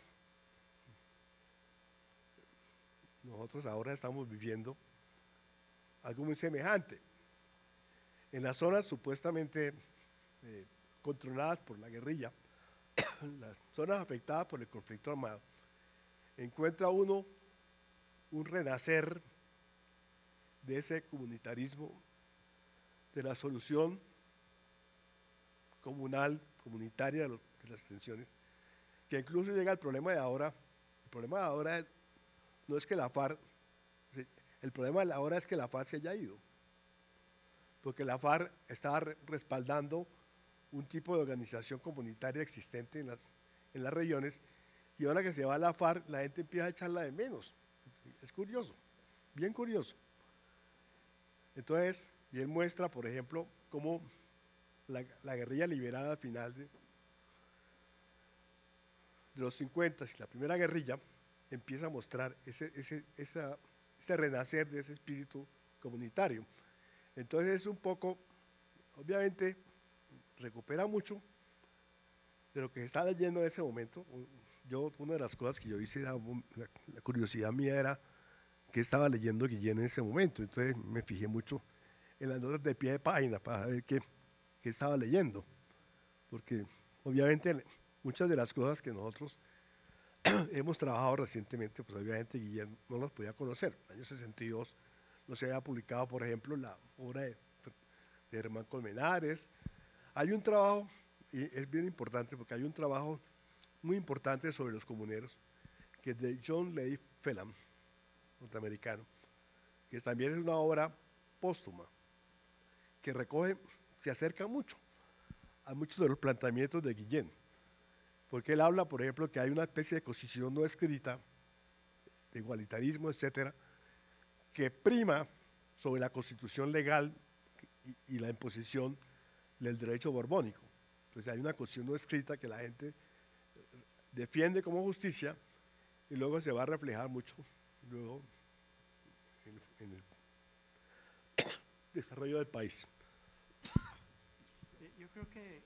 S5: Nosotros ahora estamos viviendo algo muy semejante. En las zonas supuestamente controladas por la guerrilla, las zonas afectadas por el conflicto armado, encuentra uno un renacer de ese comunitarismo, de la solución comunal, comunitaria de las tensiones, que incluso llega al problema de ahora. El problema de ahora no es que la FARC, el problema de ahora es que la FARC se haya ido, porque la FARC estaba respaldando un tipo de organización comunitaria existente en las regiones, y ahora que se va la FARC, la gente empieza a echarla de menos. Es curioso, bien curioso. Entonces, y él muestra, por ejemplo, cómo la guerrilla liberal al final de los 50, la primera guerrilla, empieza a mostrar ese renacer de ese espíritu comunitario. Entonces es un poco, obviamente, recupera mucho de lo que se está leyendo en ese momento. Una de las cosas que yo hice, la curiosidad mía era qué estaba leyendo Guillén en ese momento. Entonces me fijé mucho en las notas de pie de página para ver qué estaba leyendo. Porque obviamente muchas de las cosas que nosotros hemos trabajado recientemente, pues obviamente Guillén no las podía conocer. En el año 62 no se había publicado, por ejemplo, la obra de Germán Colmenares. Hay un trabajo, y es bien importante porque hay un trabajo muy importante sobre los comuneros, que es de John Leigh Phelan, norteamericano, que también es una obra póstuma, que recoge, se acerca mucho a muchos de los planteamientos de Guillén, porque él habla, por ejemplo, que hay una especie de constitución no escrita, de igualitarismo, etcétera, que prima sobre la constitución legal y la imposición del derecho borbónico. Entonces hay una constitución no escrita que la gente defiende como justicia y luego se va a reflejar mucho luego en el desarrollo del país.
S1: Yo creo que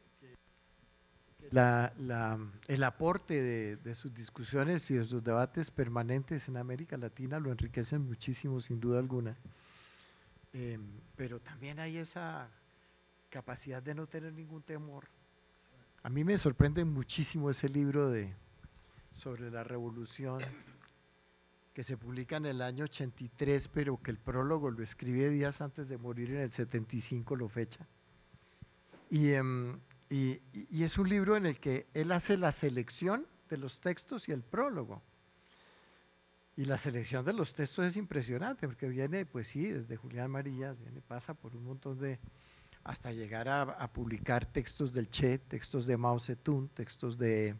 S1: el aporte de sus discusiones y de sus debates permanentes en América Latina lo enriquecen muchísimo, sin duda alguna. Pero también hay esa capacidad de no tener ningún temor. A mí me sorprende muchísimo ese libro sobre la revolución que se publica en el año 83, pero que el prólogo lo escribe días antes de morir, en el 75 lo fecha. Y es un libro en el que él hace la selección de los textos y el prólogo. Y la selección de los textos es impresionante, porque viene, pues sí, desde Julián Marías, pasa por un montón hasta llegar a publicar textos del Che, textos de Mao Zedong, textos de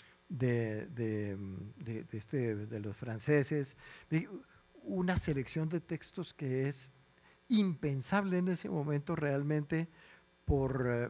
S1: los franceses, una selección de textos que es impensable en ese momento realmente por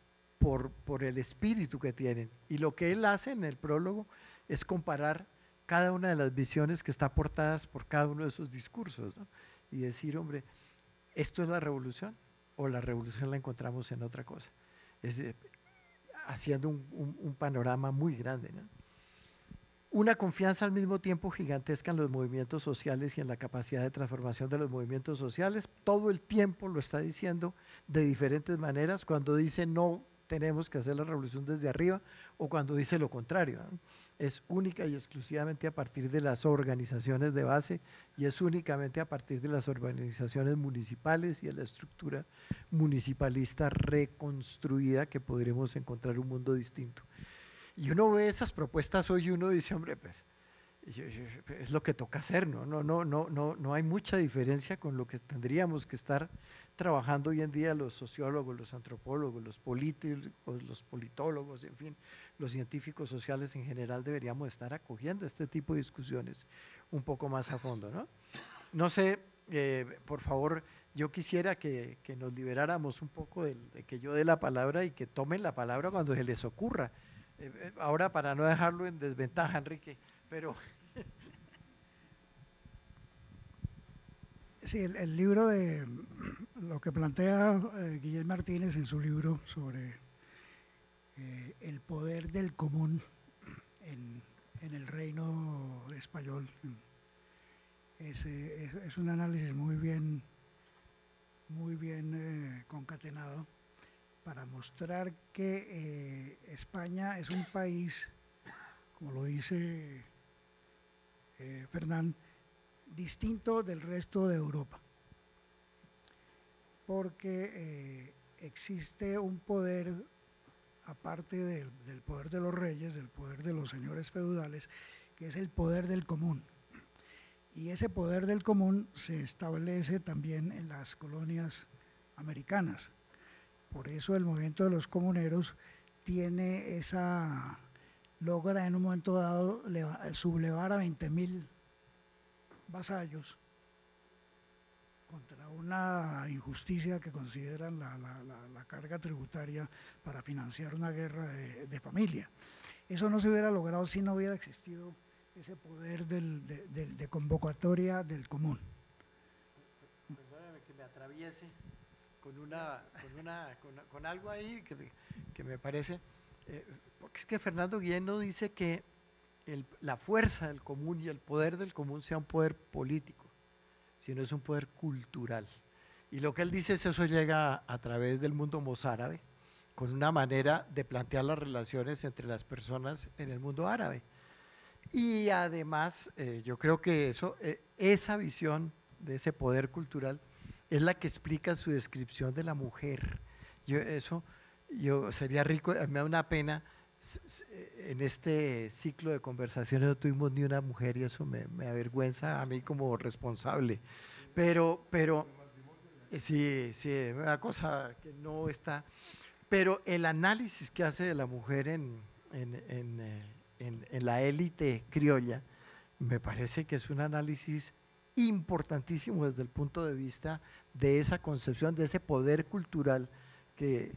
S1: el espíritu que tienen. Y lo que él hace en el prólogo es comparar cada una de las visiones que está aportadas por cada uno de esos discursos, ¿no? Y decir, hombre, ¿esto es la revolución o la revolución la encontramos en otra cosa? Es, haciendo un panorama muy grande, ¿no? Una confianza al mismo tiempo gigantesca en los movimientos sociales y en la capacidad de transformación de los movimientos sociales. Todo el tiempo lo está diciendo de diferentes maneras, cuando dice no tenemos que hacer la revolución desde arriba o cuando dice lo contrario, ¿no? Es única y exclusivamente a partir de las organizaciones de base y es únicamente a partir de las organizaciones municipales y de la estructura municipalista reconstruida que podremos encontrar un mundo distinto. Y uno ve esas propuestas hoy y uno dice, hombre, pues es lo que toca hacer, ¿no? No hay mucha diferencia con lo que tendríamos que estar trabajando hoy en día los sociólogos, los antropólogos, los políticos, los politólogos, en fin, los científicos sociales en general deberíamos estar acogiendo este tipo de discusiones un poco más a fondo, ¿no? No sé, por favor, yo quisiera que nos liberáramos un poco de que yo dé la palabra y que tomen la palabra cuando se les ocurra. Ahora, para no dejarlo en desventaja, Enrique, pero…
S6: Sí, el libro de lo que plantea Guillén Martínez en su libro sobre el poder del común en el reino español es un análisis muy bien concatenado para mostrar que España es un país, como lo dice Fernán, distinto del resto de Europa, porque existe un poder, aparte del poder de los reyes, del poder de los señores feudales, que es el poder del común. Y ese poder del común se establece también en las colonias americanas. Por eso el movimiento de los comuneros tiene logra en un momento dado sublevar a 20.000 vasallos contra una injusticia que consideran la carga tributaria para financiar una guerra de familia. Eso no se hubiera logrado si no hubiera existido ese poder de convocatoria del común.
S1: Perdóname que me atraviese con algo ahí que me parece, porque es que Fernando Guillén no dice que la fuerza del común y el poder del común sea un poder político, sino es un poder cultural. Y lo que él dice es eso llega a través del mundo mozárabe, con una manera de plantear las relaciones entre las personas en el mundo árabe. Y además, yo creo que esa visión de ese poder cultural es la que explica su descripción de la mujer. Sería rico, me da una pena, en este ciclo de conversaciones no tuvimos ni una mujer y eso me avergüenza a mí como responsable. Pero sí, una cosa que no está. Pero el análisis que hace de la mujer en la élite criolla, me parece que es un análisis importantísimo desde el punto de vista de esa concepción, de ese poder cultural que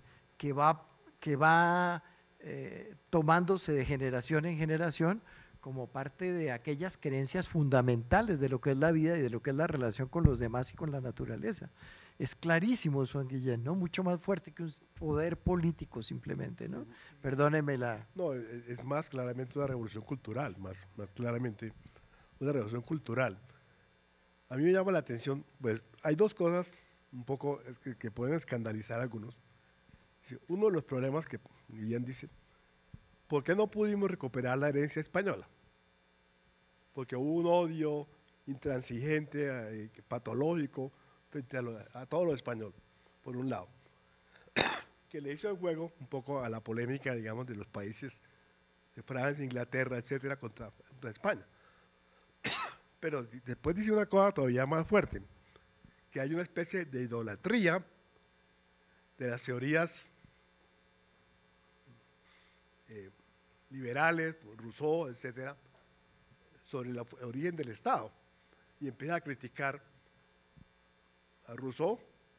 S1: va tomándose de generación en generación como parte de aquellas creencias fundamentales de lo que es la vida y de lo que es la relación con los demás y con la naturaleza. Es clarísimo eso en Guillén, ¿no? Mucho más fuerte que un poder político simplemente, ¿no? Perdóneme la…
S5: No, es más claramente una revolución cultural, más claramente una revolución cultural. A mí me llama la atención, pues hay dos cosas un poco que pueden escandalizar a algunos. Uno de los problemas que Guillén dice, ¿por qué no pudimos recuperar la herencia española? Porque hubo un odio intransigente, patológico, frente a todo lo español, por un lado, que le hizo el juego un poco a la polémica, digamos, de los países de Francia, Inglaterra, etcétera, contra España. Pero después dice una cosa todavía más fuerte, que hay una especie de idolatría de las teorías liberales, Rousseau, etcétera, sobre el origen del Estado, y empieza a criticar a Rousseau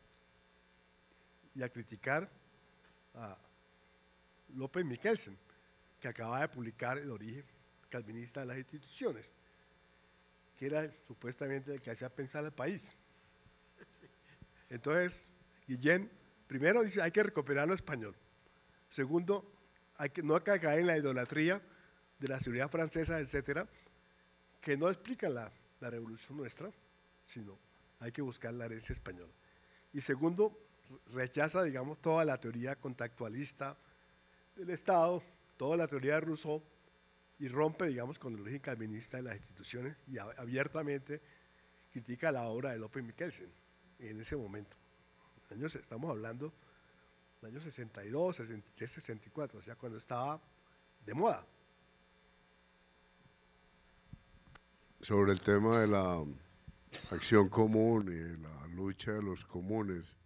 S5: y a criticar a López Michelsen, que acaba de publicar El origen calvinista de las instituciones, que era supuestamente el que hacía pensar al país. Entonces, Guillén, primero dice, hay que recuperar lo español. Segundo, no hay que caer en la idolatría de la seguridad francesa, etcétera, que no explica la revolución nuestra, sino hay que buscar la herencia española. Y segundo, rechaza, digamos, toda la teoría contactualista del Estado, toda la teoría de Rousseau, y rompe, digamos, con el origen calvinista de las instituciones y abiertamente critica la obra de López Michelsen en ese momento. Estamos hablando del año 62, 63, 64, o sea, cuando estaba de moda.
S4: Sobre el tema de la acción común y la lucha de los comunes,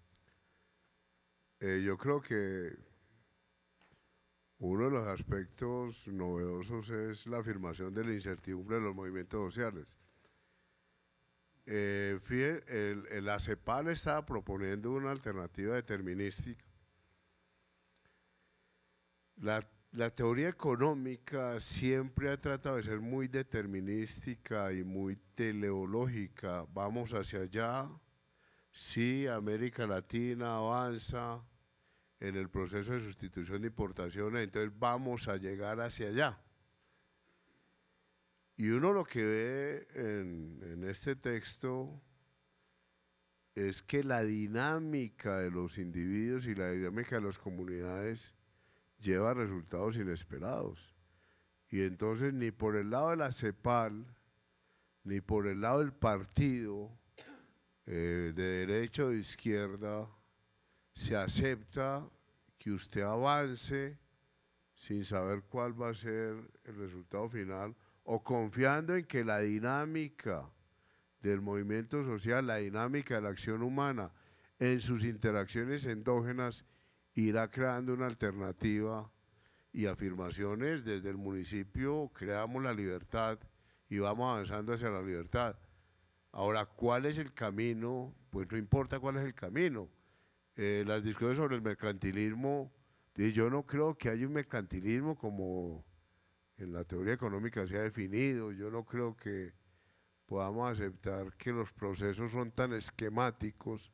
S4: yo creo que uno de los aspectos novedosos es la afirmación de la incertidumbre de los movimientos sociales. La CEPAL estaba proponiendo una alternativa determinística. La teoría económica siempre ha tratado de ser muy determinística y muy teleológica. Vamos hacia allá, sí, América Latina avanza en el proceso de sustitución de importaciones, entonces vamos a llegar hacia allá. Y uno lo que ve en este texto es que la dinámica de los individuos y la dinámica de las comunidades lleva resultados inesperados. Y entonces ni por el lado de la CEPAL, ni por el lado del partido, de derecha o de izquierda, se acepta que usted avance sin saber cuál va a ser el resultado final, o confiando en que la dinámica del movimiento social, la dinámica de la acción humana en sus interacciones endógenas irá creando una alternativa y afirmaciones desde el municipio, creamos la libertad y vamos avanzando hacia la libertad. Ahora, ¿cuál es el camino? Pues no importa cuál es el camino. Las discusiones sobre el mercantilismo, yo no creo que haya un mercantilismo como en la teoría económica se ha definido. Yo no creo que podamos aceptar que los procesos son tan esquemáticos.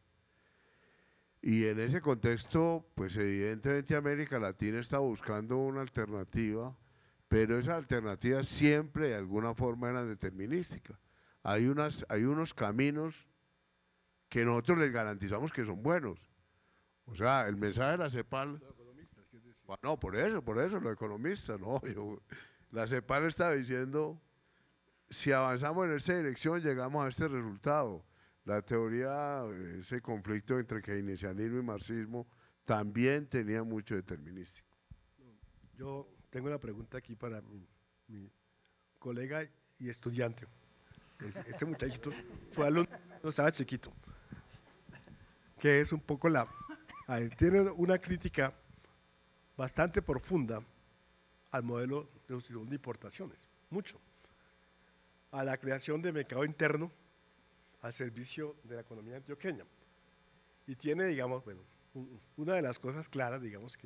S4: Y en ese contexto, pues evidentemente América Latina está buscando una alternativa, pero esa alternativa siempre de alguna forma era determinística. Hay unos caminos que nosotros les garantizamos que son buenos. O sea, el mensaje de la CEPAL… No, por eso, los economistas, no. La CEPAL está diciendo, si avanzamos en esta dirección, llegamos a este resultado. La teoría, ese conflicto entre keynesianismo y marxismo, también tenía mucho determinístico.
S5: Yo tengo una pregunta aquí para mi colega y estudiante. Este muchachito fue alumno, no estaba chiquito, que es un poco tiene una crítica bastante profunda al modelo de sustitución de importaciones, mucho, a la creación de mercado interno al servicio de la economía antioqueña. Y tiene, digamos, bueno, una de las cosas claras, digamos,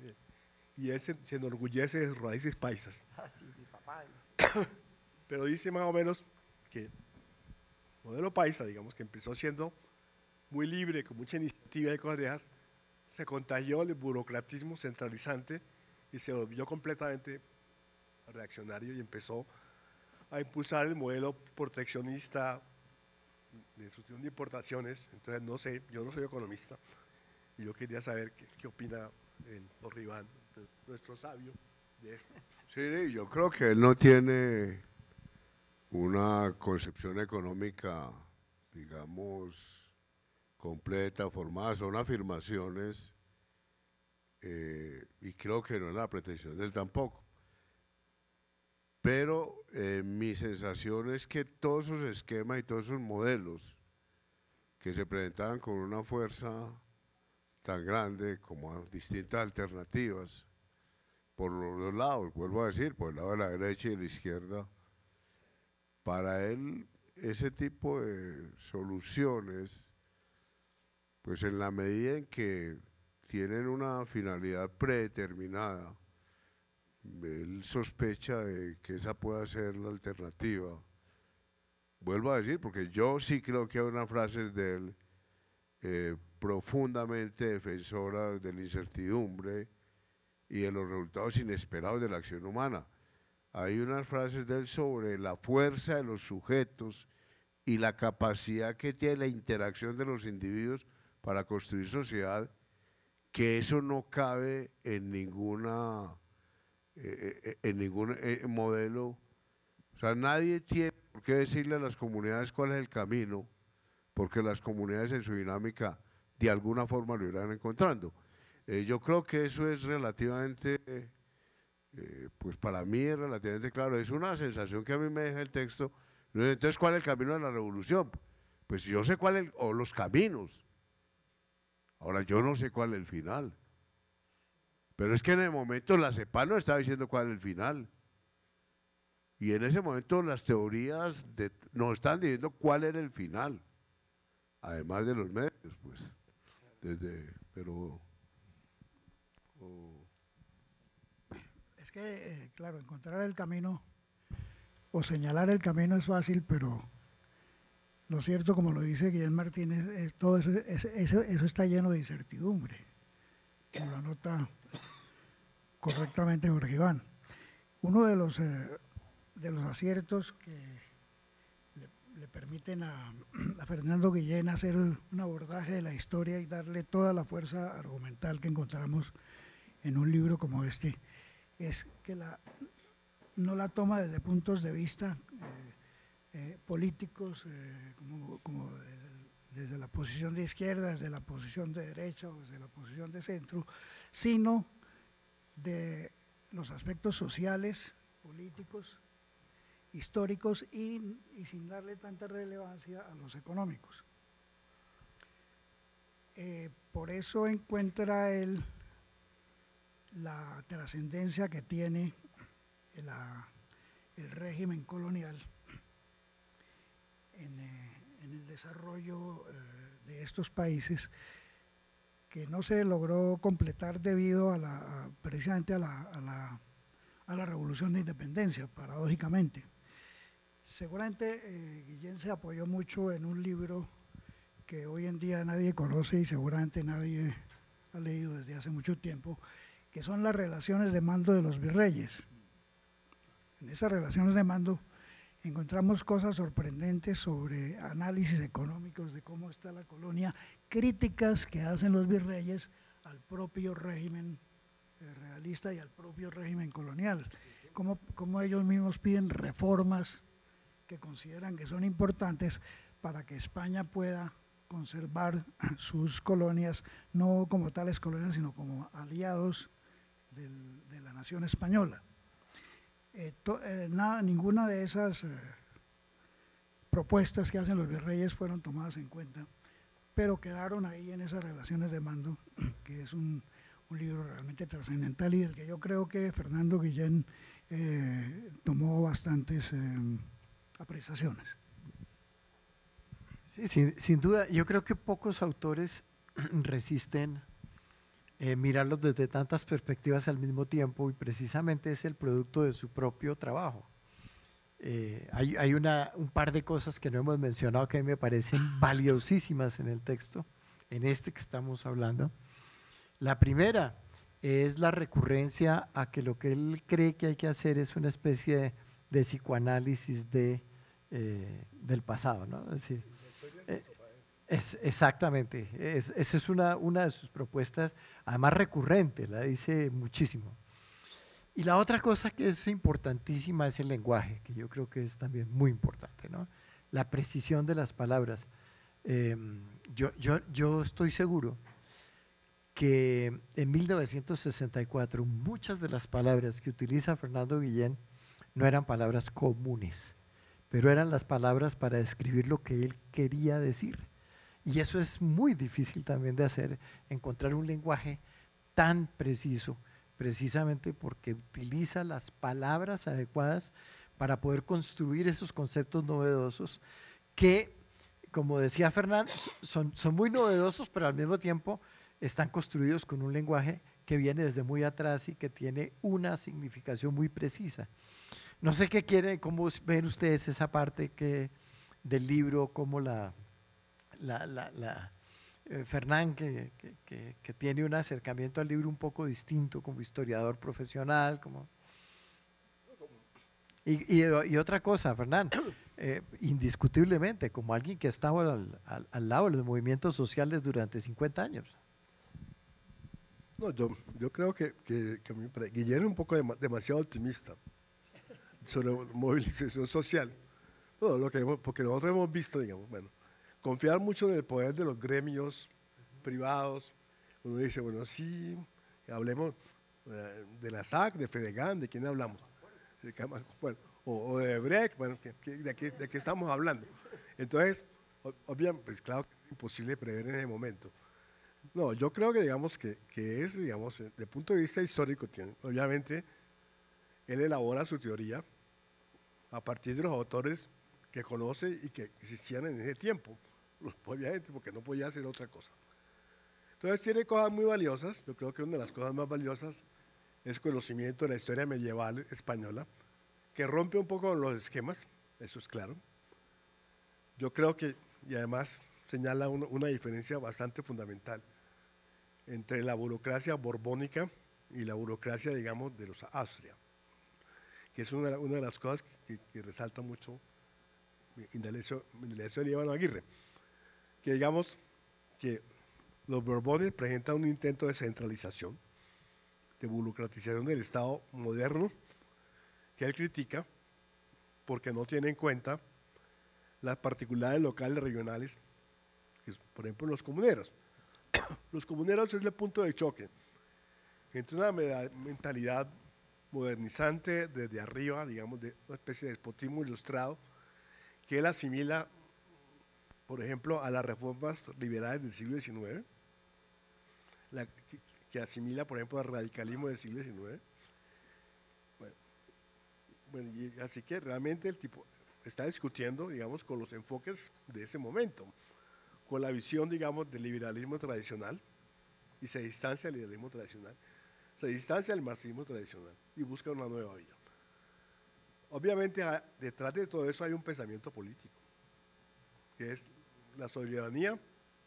S5: y él se enorgullece de sus raíces paisas.
S1: Ah, sí, mi papá.
S5: Pero dice más o menos que el modelo paisa, digamos, que empezó siendo muy libre, con mucha iniciativa y cosas de esas, se contagió el burocratismo centralizante y se volvió completamente reaccionario y empezó a impulsar el modelo proteccionista de sustitución de importaciones. Entonces, no sé, yo no soy economista y yo quería saber qué opina el Orribán, nuestro sabio, de esto.
S4: Sí, yo creo que él no tiene una concepción económica, digamos, completa, formada, son afirmaciones y creo que no es la pretensión de él tampoco. Pero mi sensación es que todos esos esquemas y todos esos modelos que se presentaban con una fuerza tan grande como distintas alternativas, por los dos lados, vuelvo a decir, por el lado de la derecha y de la izquierda, para él ese tipo de soluciones, pues en la medida en que tienen una finalidad predeterminada, él sospecha de que esa pueda ser la alternativa. Vuelvo a decir, porque yo sí creo que hay unas frases de él profundamente defensoras de la incertidumbre y de los resultados inesperados de la acción humana. Hay unas frases de él sobre la fuerza de los sujetos y la capacidad que tiene la interacción de los individuos para construir sociedad, que eso no cabe en ningún modelo. O sea, nadie tiene por qué decirle a las comunidades cuál es el camino, porque las comunidades en su dinámica de alguna forma lo irán encontrando. Yo creo que eso es relativamente, pues para mí es relativamente claro, es una sensación que a mí me deja el texto. Entonces, ¿cuál es el camino de la revolución? Pues yo sé cuál es, o los caminos. Ahora, yo no sé cuál es el final. Pero es que en el momento la CEPAL no estaba diciendo cuál es el final. Y en ese momento las teorías nos estaban diciendo cuál era el final. Además de los medios, pues.
S6: Es que, claro, encontrar el camino o señalar el camino es fácil, pero lo cierto, como lo dice Guillén Martínez, todo eso está lleno de incertidumbre, como lo anota correctamente Jorge Iván. Uno de los aciertos que le permiten a Fernando Guillén hacer un abordaje de la historia y darle toda la fuerza argumental que encontramos en un libro como este, es que no la toma desde puntos de vista políticos, como desde la posición de izquierda, desde la posición de derecha o desde la posición de centro, sino de los aspectos sociales, políticos, históricos y sin darle tanta relevancia a los económicos. Por eso encuentra él la trascendencia que tiene el régimen colonial en el desarrollo de estos países, que no se logró completar debido precisamente a la revolución de independencia, paradójicamente. Seguramente Guillén se apoyó mucho en un libro que hoy en día nadie conoce y seguramente nadie ha leído desde hace mucho tiempo, que son las relaciones de mando de los virreyes. En esas relaciones de mando encontramos cosas sorprendentes sobre análisis económicos de cómo está la colonia, críticas que hacen los virreyes al propio régimen realista y al propio régimen colonial, cómo ellos mismos piden reformas que consideran que son importantes para que España pueda conservar sus colonias, no como tales colonias, sino como aliados de la nación española. Ninguna de esas propuestas que hacen los virreyes fueron tomadas en cuenta, pero quedaron ahí en esas relaciones de mando, que es un libro realmente trascendental y del que yo creo que Fernando Guillén tomó bastantes apreciaciones.
S1: Sí, sin duda, yo creo que pocos autores resisten mirarlos desde tantas perspectivas al mismo tiempo, y precisamente es el producto de su propio trabajo. Hay un par de cosas que no hemos mencionado que a mí me parecen valiosísimas en el texto, en este que estamos hablando. La primera es la recurrencia a que lo que él cree que hay que hacer es una especie de psicoanálisis del pasado, ¿no? Es decir, exactamente, esa es una de sus propuestas, además recurrente, la dice muchísimo. Y la otra cosa que es importantísima es el lenguaje, que yo creo que es también muy importante, ¿no? La precisión de las palabras. Yo estoy seguro que en 1964 muchas de las palabras que utiliza Fernando Guillén no eran palabras comunes, pero eran las palabras para describir lo que él quería decir. Y eso es muy difícil también de hacer, encontrar un lenguaje tan preciso, precisamente porque utiliza las palabras adecuadas para poder construir esos conceptos novedosos que, como decía Fernán, son muy novedosos, pero al mismo tiempo están construidos con un lenguaje que viene desde muy atrás y que tiene una significación muy precisa. No sé qué quiere, cómo ven ustedes esa parte del libro, cómo Fernán, que tiene un acercamiento al libro un poco distinto como historiador profesional, y otra cosa, Fernán, indiscutiblemente, como alguien que ha estado al lado de los movimientos sociales durante 50 años.
S5: No, yo creo que Guillermo es un poco demasiado optimista sobre movilización social. No, porque nosotros hemos visto, digamos, bueno, confiar mucho en el poder de los gremios privados. Uno dice, bueno, sí, hablemos de la SAC, de Fedegan, ¿de quién hablamos? Bueno, o de Brecht, bueno, ¿de qué estamos hablando? Entonces, obviamente, pues claro, es imposible prever en ese momento. No, yo creo que digamos que es, digamos, desde el punto de vista histórico, obviamente, él elabora su teoría a partir de los autores que conoce y que existían en ese tiempo, obviamente, porque no podía hacer otra cosa. Entonces tiene cosas muy valiosas. Yo creo que una de las cosas más valiosas es conocimiento de la historia medieval española, que rompe un poco con los esquemas, eso es claro. Yo creo que, y además señala una diferencia bastante fundamental entre la burocracia borbónica y la burocracia, digamos, de los Austria, que es una de las cosas que resalta mucho Indalecio de Líbano Aguirre, que digamos que los Borbones presentan un intento de centralización, de burocratización del Estado moderno, que él critica porque no tiene en cuenta las particularidades locales regionales, que es, por ejemplo, los comuneros. Los comuneros es el punto de choque entre una mentalidad modernizante desde arriba, digamos, de una especie de despotismo ilustrado, que él asimila, por ejemplo, a las reformas liberales del siglo XIX, que asimila, por ejemplo, al radicalismo del siglo XIX. Bueno, y así que realmente el tipo está discutiendo, digamos, con los enfoques de ese momento, con la visión, digamos, del liberalismo tradicional, y se distancia del liberalismo tradicional, se distancia del marxismo tradicional y busca una nueva vía. Obviamente, detrás de todo eso hay un pensamiento político, que es la soberanía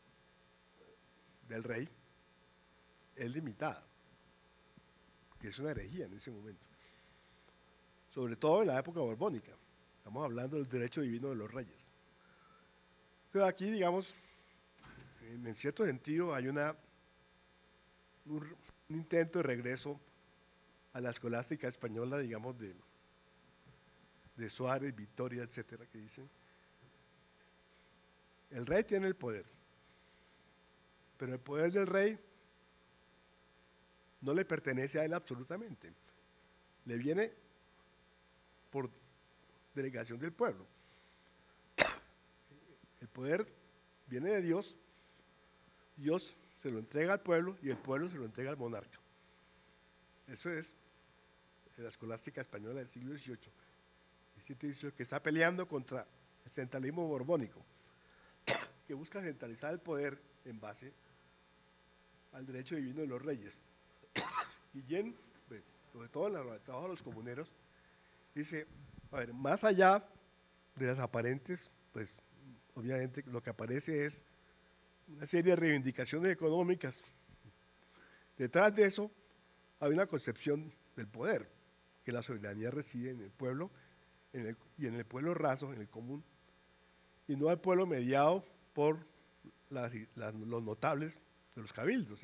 S5: del rey es limitada, que es una herejía en ese momento, sobre todo en la época borbónica. Estamos hablando del derecho divino de los reyes. Pero aquí, digamos, en cierto sentido, hay un intento de regreso a la escolástica española, digamos, de Suárez, Victoria, etcétera, que dicen, el rey tiene el poder, pero el poder del rey no le pertenece a él absolutamente, le viene por delegación del pueblo. El poder viene de Dios, Dios se lo entrega al pueblo y el pueblo se lo entrega al monarca. Eso es la escolástica española del siglo XVIII, que está peleando contra el centralismo borbónico, que busca centralizar el poder en base al derecho divino de los reyes. Guillén, sobre todo en el trabajo de los comuneros, dice, a ver, más allá de las aparentes, pues obviamente lo que aparece es una serie de reivindicaciones económicas. Detrás de eso hay una concepción del poder, que la soberanía reside en el pueblo y en el pueblo raso, en el común, y no al pueblo mediado por los notables de los cabildos.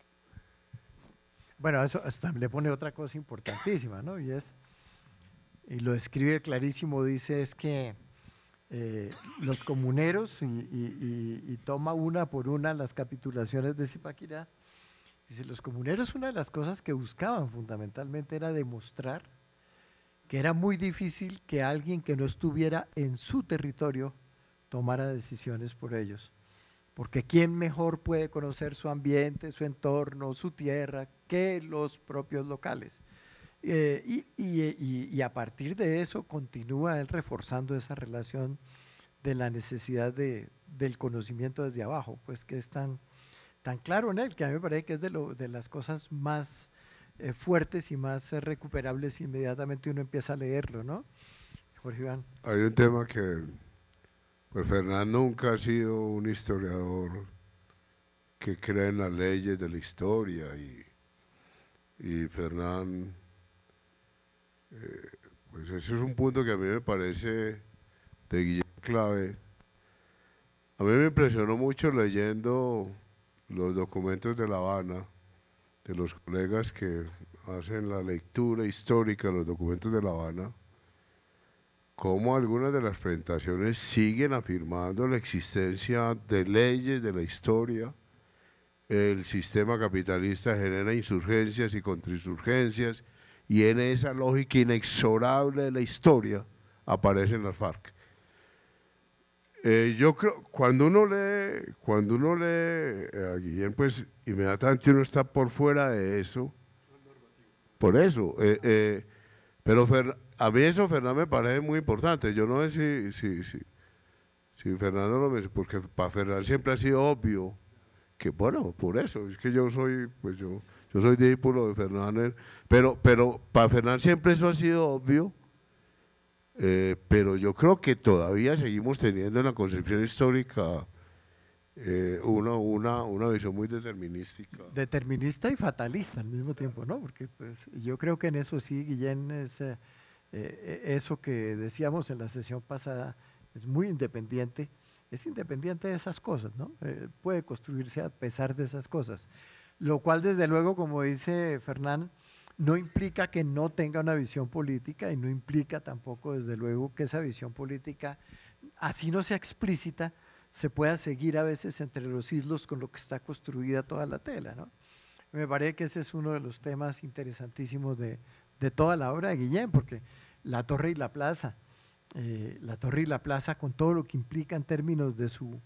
S1: Bueno, eso también le pone otra cosa importantísima, ¿no? Y lo describe clarísimo, dice, es que los comuneros, y toma una por una las capitulaciones de Zipaquirá, dice, los comuneros, una de las cosas que buscaban fundamentalmente era demostrar que era muy difícil que alguien que no estuviera en su territorio tomara decisiones por ellos. Porque ¿quién mejor puede conocer su ambiente, su entorno, su tierra, que los propios locales? Y a partir de eso continúa él reforzando esa relación de la necesidad del conocimiento desde abajo, pues que es tan tan claro en él, que a mí me parece que es de las cosas más fuertes y más recuperables inmediatamente uno empieza a leerlo, ¿no? Jorge Iván.
S4: Hay un tema que, pues Fernán nunca ha sido un historiador que cree en las leyes de la historia y Fernán, pues ese es un punto que a mí me parece de Guillén clave. A mí me impresionó mucho leyendo los documentos de La Habana, de los colegas que hacen la lectura histórica de los documentos de La Habana, cómo algunas de las presentaciones siguen afirmando la existencia de leyes de la historia. El sistema capitalista genera insurgencias y contrainsurgencias, y en esa lógica inexorable de la historia aparecen las FARC. Yo creo, cuando uno lee a Guillén, pues inmediatamente uno está por fuera de eso, por eso, pero a mí eso, Fernando, me parece muy importante. Yo no sé si Fernando lo ve, porque para Fernando siempre ha sido obvio que, bueno, por eso, es que yo soy discípulo de Fernando, pero para Fernando siempre eso ha sido obvio. Pero yo creo que todavía seguimos teniendo en la concepción histórica una visión muy determinística.
S1: Determinista y fatalista al mismo tiempo, ¿no? Porque pues, yo creo que en eso sí, Guillén, es eso que decíamos en la sesión pasada, es muy independiente, es independiente de esas cosas, ¿no? Puede construirse a pesar de esas cosas, lo cual desde luego, como dice Fernán, no implica que no tenga una visión política y no implica tampoco, desde luego, que esa visión política, así no sea explícita, se pueda seguir a veces entre los hilos con lo que está construida toda la tela, ¿no? Me parece que ese es uno de los temas interesantísimos de toda la obra de Guillén, porque la torre y la plaza con todo lo que implica en términos de su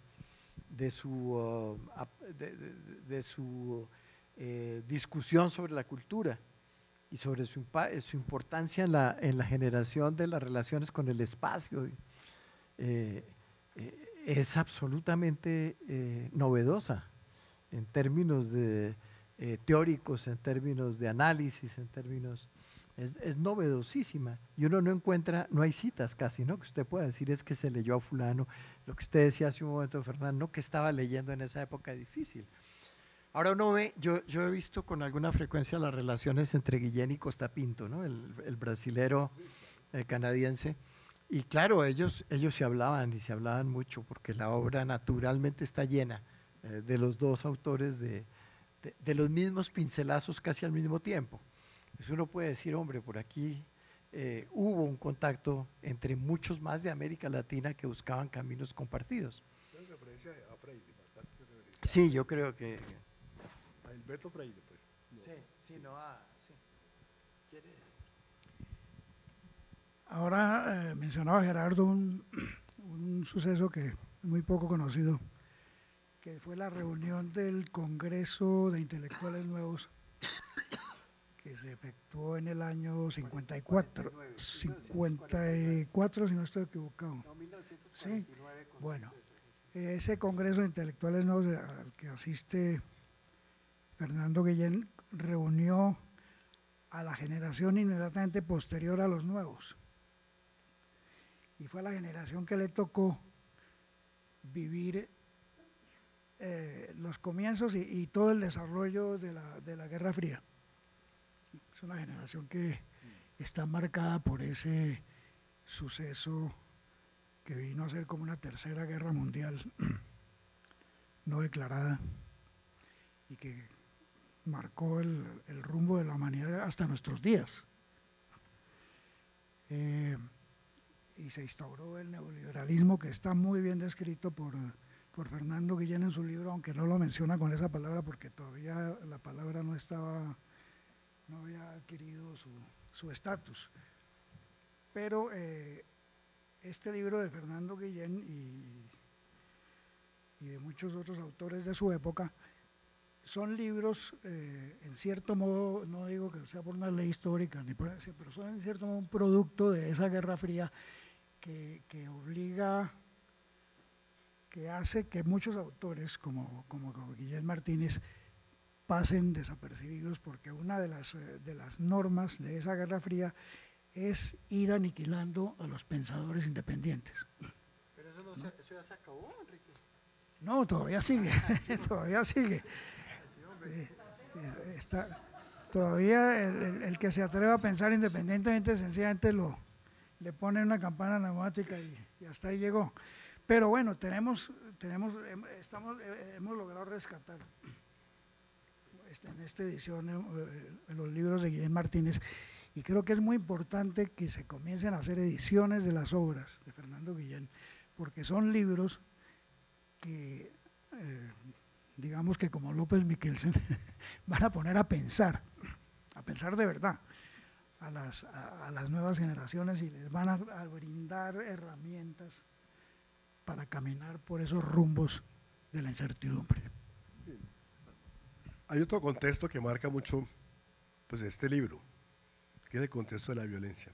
S1: discusión sobre la cultura, y sobre su importancia en la generación de las relaciones con el espacio, es absolutamente novedosa en términos teóricos, en términos de análisis, es novedosísima, y uno no encuentra, no hay citas casi, ¿no? Que usted pueda decir es que se leyó a fulano, lo que usted decía hace un momento, Fernando, que estaba leyendo en esa época difícil. Ahora uno ve, yo he visto con alguna frecuencia las relaciones entre Guillén y Costa Pinto, ¿no? El brasilero canadiense, y claro, ellos se hablaban y se hablaban mucho, porque la obra naturalmente está llena de los dos autores de los mismos pincelazos casi al mismo tiempo. Entonces uno puede decir, hombre, por aquí hubo un contacto entre muchos más de América Latina que buscaban caminos compartidos. Sí, yo creo que…
S5: Alberto Freire, pues.
S1: Sí. ¿Quiere?
S6: Ahora mencionaba Gerardo un suceso que es muy poco conocido, que fue la reunión del Congreso de Intelectuales Nuevos que se efectuó en el año 54, 54 si no estoy equivocado.
S1: No, 1949.
S6: Sí, bueno, ese Congreso de Intelectuales Nuevos al que asiste Fernando Guillén reunió a la generación inmediatamente posterior a los nuevos, y fue a la generación que le tocó vivir los comienzos y todo el desarrollo de la Guerra Fría. Es una generación que está marcada por ese suceso que vino a ser como una tercera guerra mundial no declarada, y que marcó el rumbo de la humanidad hasta nuestros días. Y se instauró el neoliberalismo, que está muy bien descrito por Fernando Guillén en su libro, aunque no lo menciona con esa palabra porque todavía la palabra no había adquirido su estatus. Pero este libro de Fernando Guillén y de muchos otros autores de su época son libros, en cierto modo, no digo que sea por una ley histórica, ni por eso, pero son en cierto modo un producto de esa Guerra Fría que obliga que hace que muchos autores, como Guillén Martínez, pasen desapercibidos, porque una de las normas de esa Guerra Fría es ir aniquilando a los pensadores independientes.
S1: Pero eso ya se acabó, Enrique.
S6: No, todavía sigue, todavía sigue. Todavía el que se atreva a pensar independientemente, sencillamente le pone una campana neumática y hasta ahí llegó. Pero bueno, hemos logrado rescatar en esta edición los libros de Guillén Martínez, y creo que es muy importante que se comiencen a hacer ediciones de las obras de Fernando Guillén, porque son libros que, digamos que como López Mikkelsen, van a poner a pensar de verdad a las nuevas generaciones, y les van a brindar herramientas para caminar por esos rumbos de la incertidumbre.
S5: Hay otro contexto que marca mucho pues, este libro, que es el contexto de la violencia.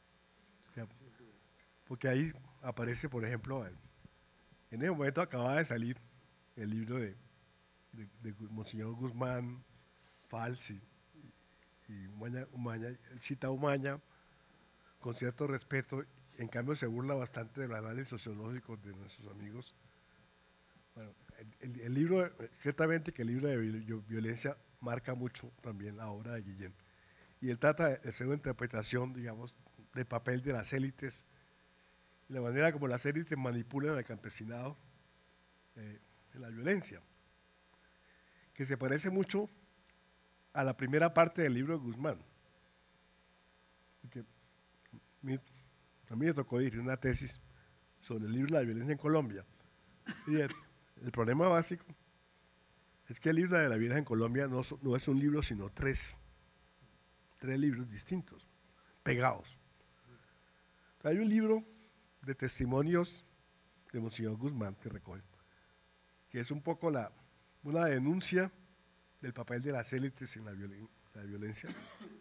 S5: Porque ahí aparece, por ejemplo, en ese momento acababa de salir el libro de Monseñor Guzmán, Valls y Umaña. Él cita a Umaña con cierto respeto, en cambio se burla bastante del análisis sociológico de nuestros amigos. Bueno, el libro, ciertamente que el libro de violencia marca mucho también la obra de Guillén. Y él trata de hacer una interpretación, digamos, del papel de las élites, y la manera como las élites manipulan al campesinado en la violencia, que se parece mucho a la primera parte del libro de Guzmán. Porque a mí me tocó dirigir una tesis sobre el libro de la violencia en Colombia. Y el problema básico es que el libro de la violencia en Colombia no es un libro, sino tres libros distintos, pegados. Hay un libro de testimonios de Monseñor Guzmán que recoge, que es un poco una denuncia del papel de las élites en la violencia.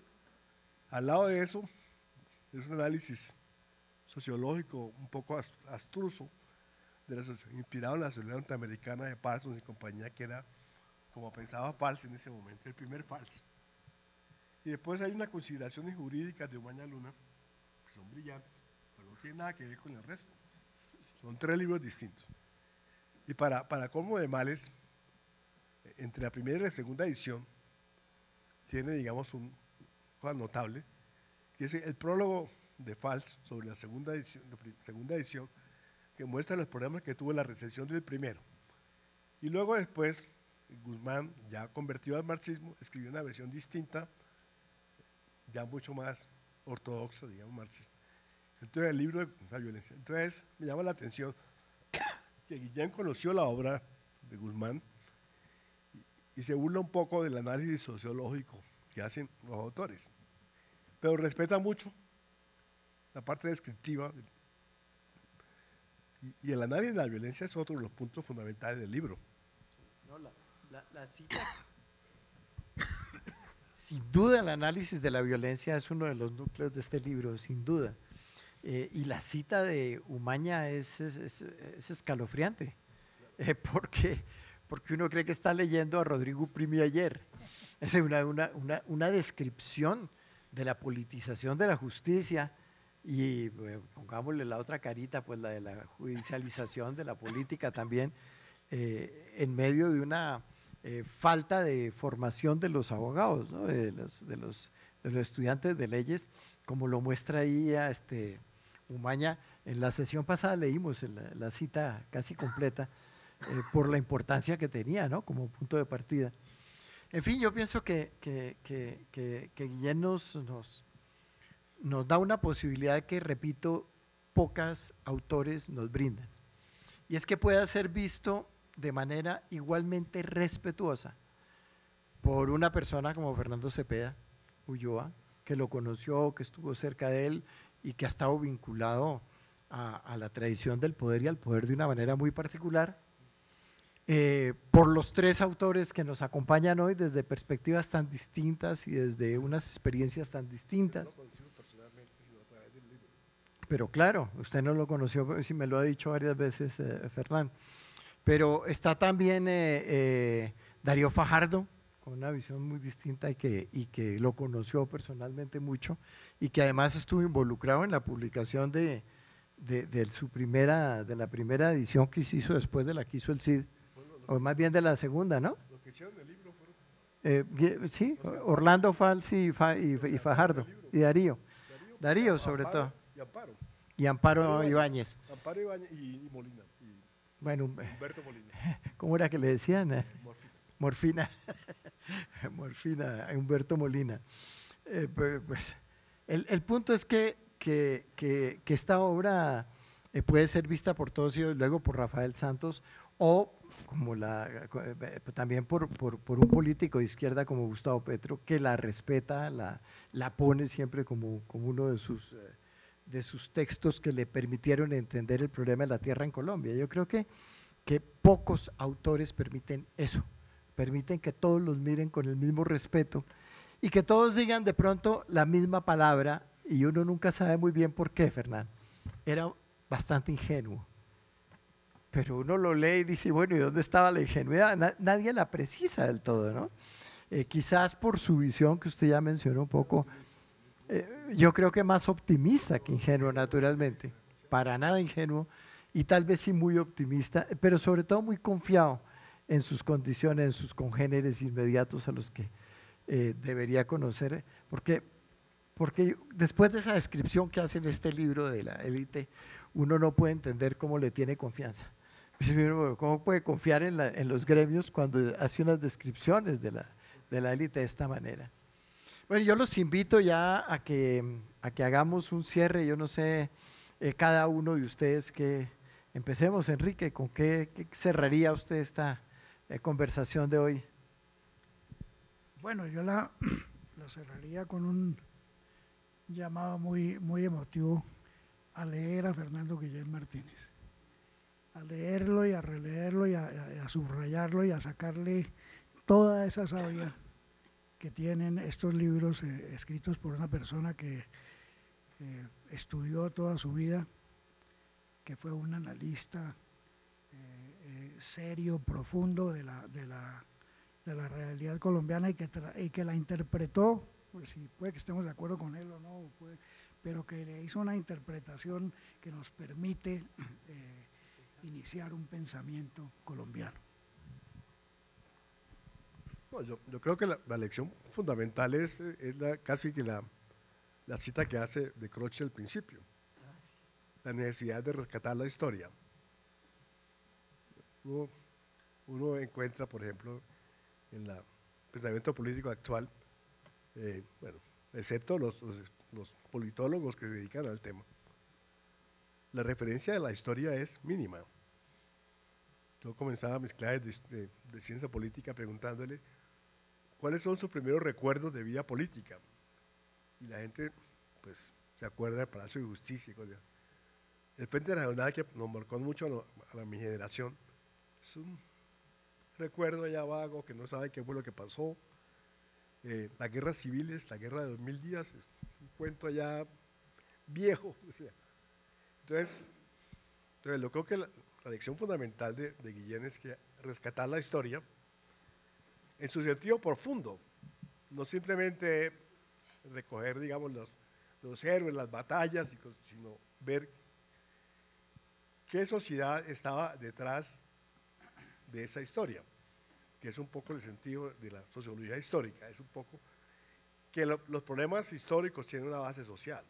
S5: Al lado de eso, es un análisis sociológico un poco abstruso, inspirado en la sociedad norteamericana de Parsons y compañía, que era como pensaba Valls en ese momento, el primer Valls. Y después hay unas consideraciones jurídicas de Umaña Luna, que son brillantes, pero no tienen nada que ver con el resto. Son tres libros distintos. Y para colmo de males, entre la primera y la segunda edición, tiene, digamos, un cosa notable, que es el prólogo de Valls sobre la segunda edición, que muestra los problemas que tuvo la recepción del primero. Y luego después, Guzmán, ya convertido al marxismo, escribió una versión distinta, ya mucho más ortodoxa, digamos, marxista. Entonces, el libro de la violencia. Entonces, me llama la atención que Guillén conoció la obra de Guzmán y se burla un poco del análisis sociológico que hacen los autores, pero respeta mucho la parte descriptiva y el análisis de la violencia es otro de los puntos fundamentales del libro.
S1: No, la cita, sin duda el análisis de la violencia es uno de los núcleos de este libro, sin duda. Y la cita de Umaña es escalofriante, porque uno cree que está leyendo a Rodrigo Primi ayer. Es una descripción de la politización de la justicia y pongámosle la otra carita, pues la de la judicialización de la política también, en medio de una falta de formación de los abogados, ¿no? de los estudiantes de leyes, como lo muestra ahí Umaña. En la sesión pasada leímos la cita casi completa por la importancia que tenía, ¿no? Como punto de partida. En fin, yo pienso que Guillén nos da una posibilidad que, repito, pocos autores nos brindan. Y es que pueda ser visto de manera igualmente respetuosa por una persona como Fernando Cepeda Ulloa, que lo conoció, que estuvo cerca de él y que ha estado vinculado a la tradición del poder y al poder de una manera muy particular, por los tres autores que nos acompañan hoy desde perspectivas tan distintas y desde unas experiencias tan distintas. Pero claro, usted no lo conoció, si me lo ha dicho varias veces, Fernán. Pero está también Darío Fajardo, con una visión muy distinta y que lo conoció personalmente mucho y que además estuvo involucrado en la publicación de la primera edición que se hizo después de la que hizo el CID, o más bien de la segunda, ¿no?
S5: Los que hicieron el libro fueron
S1: Sí, Orlando Falsi y Fajardo, y Darío sobre todo,
S5: y Amparo.
S1: y Amparo Ibáñez.
S5: Amparo Ibáñez y Molina, y
S1: Bueno,
S5: Humberto Molina.
S1: ¿cómo era que le decían? Morfina. Morfina, Humberto Molina. Pues, el punto es que esta obra puede ser vista por todos ellos, luego por Rafael Santos, o como también por un político de izquierda como Gustavo Petro, que la respeta, la pone siempre como uno de sus textos que le permitieron entender el problema de la tierra en Colombia. Yo creo que pocos autores permiten eso, permiten que todos los miren con el mismo respeto y que todos digan de pronto la misma palabra, y uno nunca sabe muy bien por qué, Fernán. Era bastante ingenuo, pero uno lo lee y dice, bueno, ¿y dónde estaba la ingenuidad? Nadie la precisa del todo, ¿no? Quizás por su visión que usted ya mencionó un poco, yo creo que más optimista que ingenuo, naturalmente, para nada ingenuo, y tal vez sí muy optimista, pero sobre todo muy confiado en sus condiciones, en sus congéneres inmediatos a los que debería conocer, porque después de esa descripción que hace en este libro de la élite, uno no puede entender cómo le tiene confianza. ¿Cómo puede confiar en los gremios cuando hace unas descripciones de la élite de esta manera? Bueno, yo los invito ya a que hagamos un cierre. Yo no sé, cada uno de ustedes que empecemos, Enrique, ¿con qué cerraría usted esta conversación de hoy?
S6: Bueno, yo la cerraría con un llamado muy, muy emotivo a leer a Fernando Guillén Martínez, a leerlo y a releerlo y a subrayarlo y a sacarle toda esa savia que tienen estos libros escritos por una persona que estudió toda su vida, que fue un analista serio, profundo de la realidad colombiana y que la interpretó, pues si puede que estemos de acuerdo con él o no, pero que le hizo una interpretación que nos permite iniciar un pensamiento colombiano.
S5: No, yo creo que la lección fundamental es casi que la cita que hace de Croce al principio, la necesidad de rescatar la historia. Uno encuentra, por ejemplo, en el pensamiento político actual, bueno, excepto los politólogos que se dedican al tema, la referencia de la historia es mínima. Yo comenzaba mis clases de ciencia política preguntándole cuáles son sus primeros recuerdos de vida política. Y la gente, pues, se acuerda del Palacio de Justicia. El Frente Nacional, que nos marcó mucho a mi generación, es un recuerdo allá vago que no sabe qué fue lo que pasó. Las guerras civiles, la guerra de 2000 días, es un cuento allá viejo. O sea. Entonces, yo creo que la lección fundamental de Guillén es que rescatar la historia en su sentido profundo, no simplemente recoger, digamos, los héroes, las batallas, sino ver qué sociedad estaba detrás de esa historia, que es un poco el sentido de la sociología histórica, es un poco que los problemas históricos tienen una base social,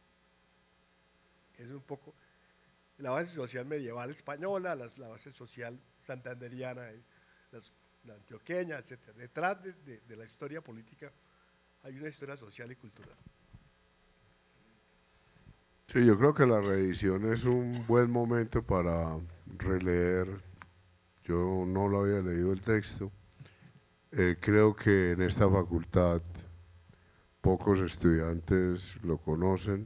S5: es un poco la base social medieval española, la base social santanderiana, la antioqueña, etc. Detrás de la historia política hay una historia social y cultural.
S4: Sí, yo creo que la reedición es un buen momento para releer. Yo no lo había leído el texto. Creo que en esta facultad pocos estudiantes lo conocen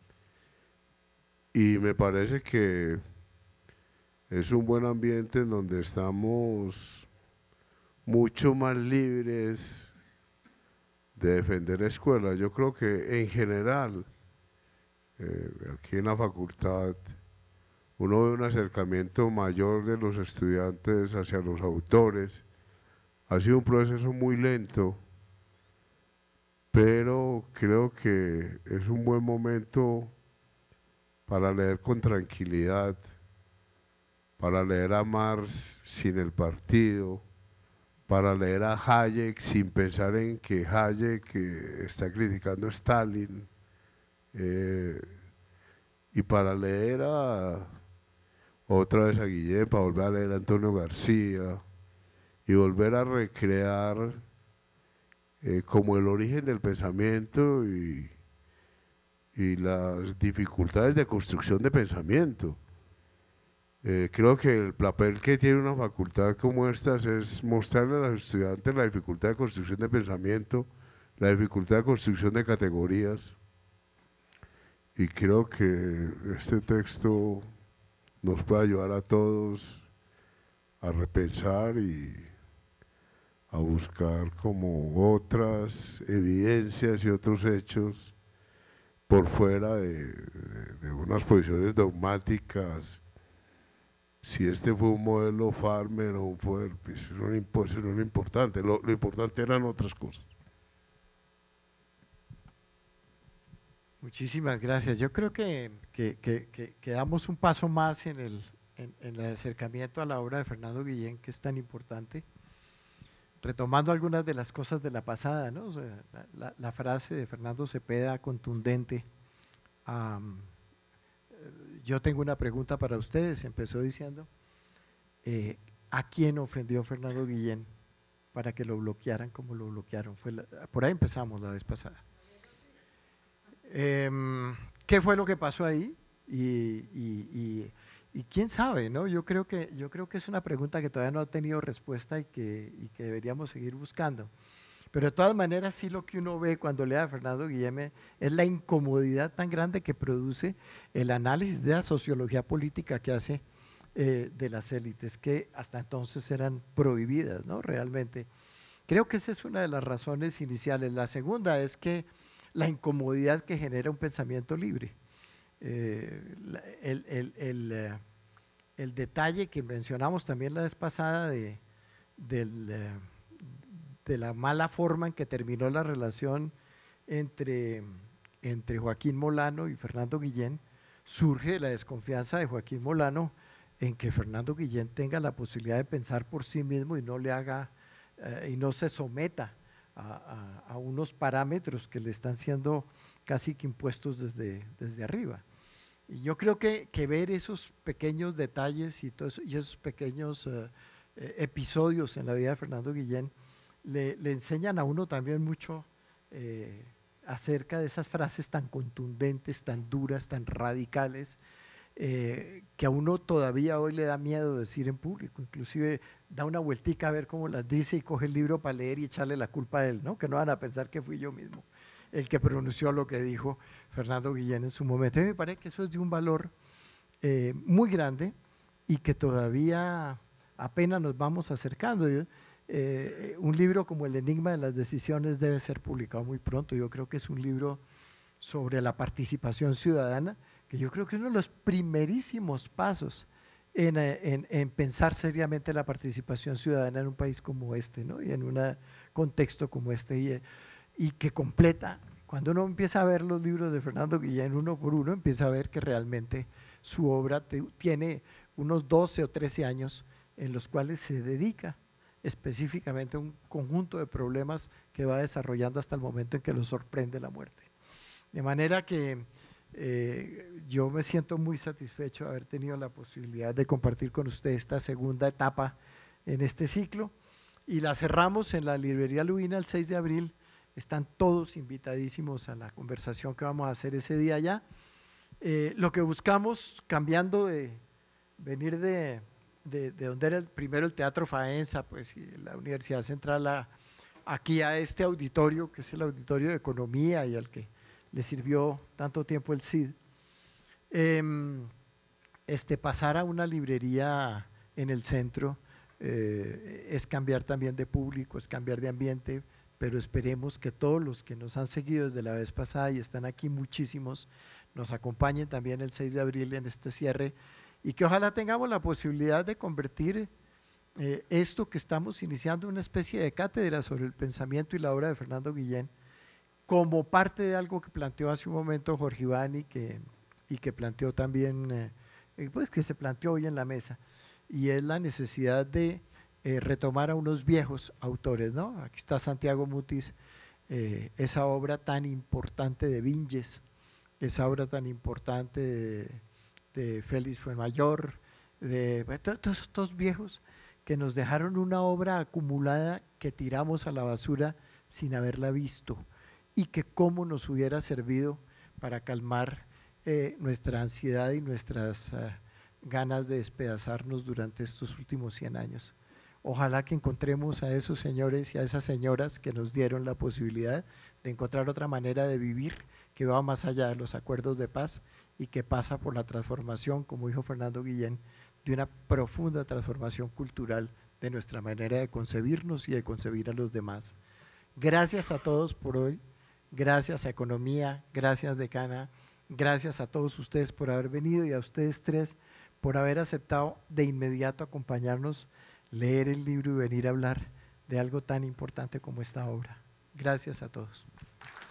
S4: y me parece que es un buen ambiente en donde estamos mucho más libres de defender la escuela. Yo creo que en general aquí en la facultad uno ve un acercamiento mayor de los estudiantes hacia los autores. Ha sido un proceso muy lento, pero creo que es un buen momento para leer con tranquilidad, para leer a Marx sin el partido, para leer a Hayek sin pensar en que Hayek está criticando a Stalin, y para leer otra vez a Guillén, para volver a leer a Antonio García y volver a recrear como el origen del pensamiento y las dificultades de construcción de pensamiento. Creo que el papel que tiene una facultad como esta es mostrarle a los estudiantes la dificultad de construcción de pensamiento, la dificultad de construcción de categorías, y creo que este texto nos puede ayudar a todos a repensar y a buscar como otras evidencias y otros hechos por fuera de unas posiciones dogmáticas. Si este fue un modelo Farmer o un Ford, pues eso no es lo importante, lo importante eran otras cosas.
S1: Muchísimas gracias. Yo creo que damos un paso más en el acercamiento a la obra de Fernando Guillén, que es tan importante, retomando algunas de las cosas de la pasada, ¿no? O sea, la frase de Fernando Cepeda contundente. Yo tengo una pregunta para ustedes, empezó diciendo, ¿a quién ofendió Fernando Guillén para que lo bloquearan como lo bloquearon? Por ahí empezamos la vez pasada. ¿Qué fue lo que pasó ahí? Y quién sabe, ¿no? Yo creo que es una pregunta que todavía no ha tenido respuesta y que deberíamos seguir buscando. Pero de todas maneras, sí, lo que uno ve cuando lee a Fernando Guillén es la incomodidad tan grande que produce el análisis de la sociología política que hace de las élites, que hasta entonces eran prohibidas, ¿no? Realmente. Creo que esa es una de las razones iniciales. La segunda es que la incomodidad que genera un pensamiento libre. El detalle que mencionamos también la vez pasada de la mala forma en que terminó la relación entre Joaquín Molano y Fernando Guillén, surge de la desconfianza de Joaquín Molano en que Fernando Guillén tenga la posibilidad de pensar por sí mismo y no le haga y no se someta a unos parámetros que le están siendo casi que impuestos desde arriba. Y yo creo que ver esos pequeños detalles y esos pequeños episodios en la vida de Fernando Guillén le enseñan a uno también mucho acerca de esas frases tan contundentes, tan duras, tan radicales, que a uno todavía hoy le da miedo decir en público. Inclusive da una vueltica a ver cómo las dice y coge el libro para leer y echarle la culpa a él, ¿no? Que no van a pensar que fui yo mismo el que pronunció lo que dijo Fernando Guillén en su momento. Y me parece que eso es de un valor muy grande y que todavía apenas nos vamos acercando. Un libro como El enigma de las decisiones debe ser publicado muy pronto. Yo creo que es un libro sobre la participación ciudadana, que yo creo que es uno de los primerísimos pasos en pensar seriamente la participación ciudadana en un país como este, ¿no? Y en un contexto como este, y que completa, cuando uno empieza a ver los libros de Fernando Guillén uno por uno, empieza a ver que realmente su obra tiene unos 12 o 13 años en los cuales se dedica específicamente a un conjunto de problemas que va desarrollando hasta el momento en que lo sorprende la muerte. De manera que yo me siento muy satisfecho de haber tenido la posibilidad de compartir con ustedes esta segunda etapa en este ciclo, y la cerramos en la librería Lubina el 6 de abril. Están todos invitadísimos a la conversación que vamos a hacer ese día allá. Lo que buscamos, cambiando de venir de donde era primero el Teatro Faenza, pues, y la Universidad Central, aquí a este auditorio, que es el Auditorio de Economía y al que le sirvió tanto tiempo el CID, pasar a una librería en el centro es cambiar también de público, es cambiar de ambiente, pero esperemos que todos los que nos han seguido desde la vez pasada y están aquí muchísimos, nos acompañen también el 6 de abril en este cierre y que ojalá tengamos la posibilidad de convertir esto que estamos iniciando en una especie de cátedra sobre el pensamiento y la obra de Fernando Guillén, como parte de algo que planteó hace un momento Jorge Iván y que planteó también, pues que se planteó hoy en la mesa, y es la necesidad de retomar a unos viejos autores, ¿no? Aquí está Santiago Mutis, esa obra tan importante de Vinges, esa obra tan importante de Félix Fuenmayor, de todos estos viejos que nos dejaron una obra acumulada que tiramos a la basura sin haberla visto, y que cómo nos hubiera servido para calmar nuestra ansiedad y nuestras ganas de despedazarnos durante estos últimos 100 años. Ojalá que encontremos a esos señores y a esas señoras que nos dieron la posibilidad de encontrar otra manera de vivir que va más allá de los acuerdos de paz y que pasa por la transformación, como dijo Fernando Guillén, de una profunda transformación cultural de nuestra manera de concebirnos y de concebir a los demás. Gracias a todos por hoy, gracias a Economía, gracias Decana, gracias a todos ustedes por haber venido y a ustedes tres por haber aceptado de inmediato acompañarnos, leer el libro y venir a hablar de algo tan importante como esta obra. Gracias a todos.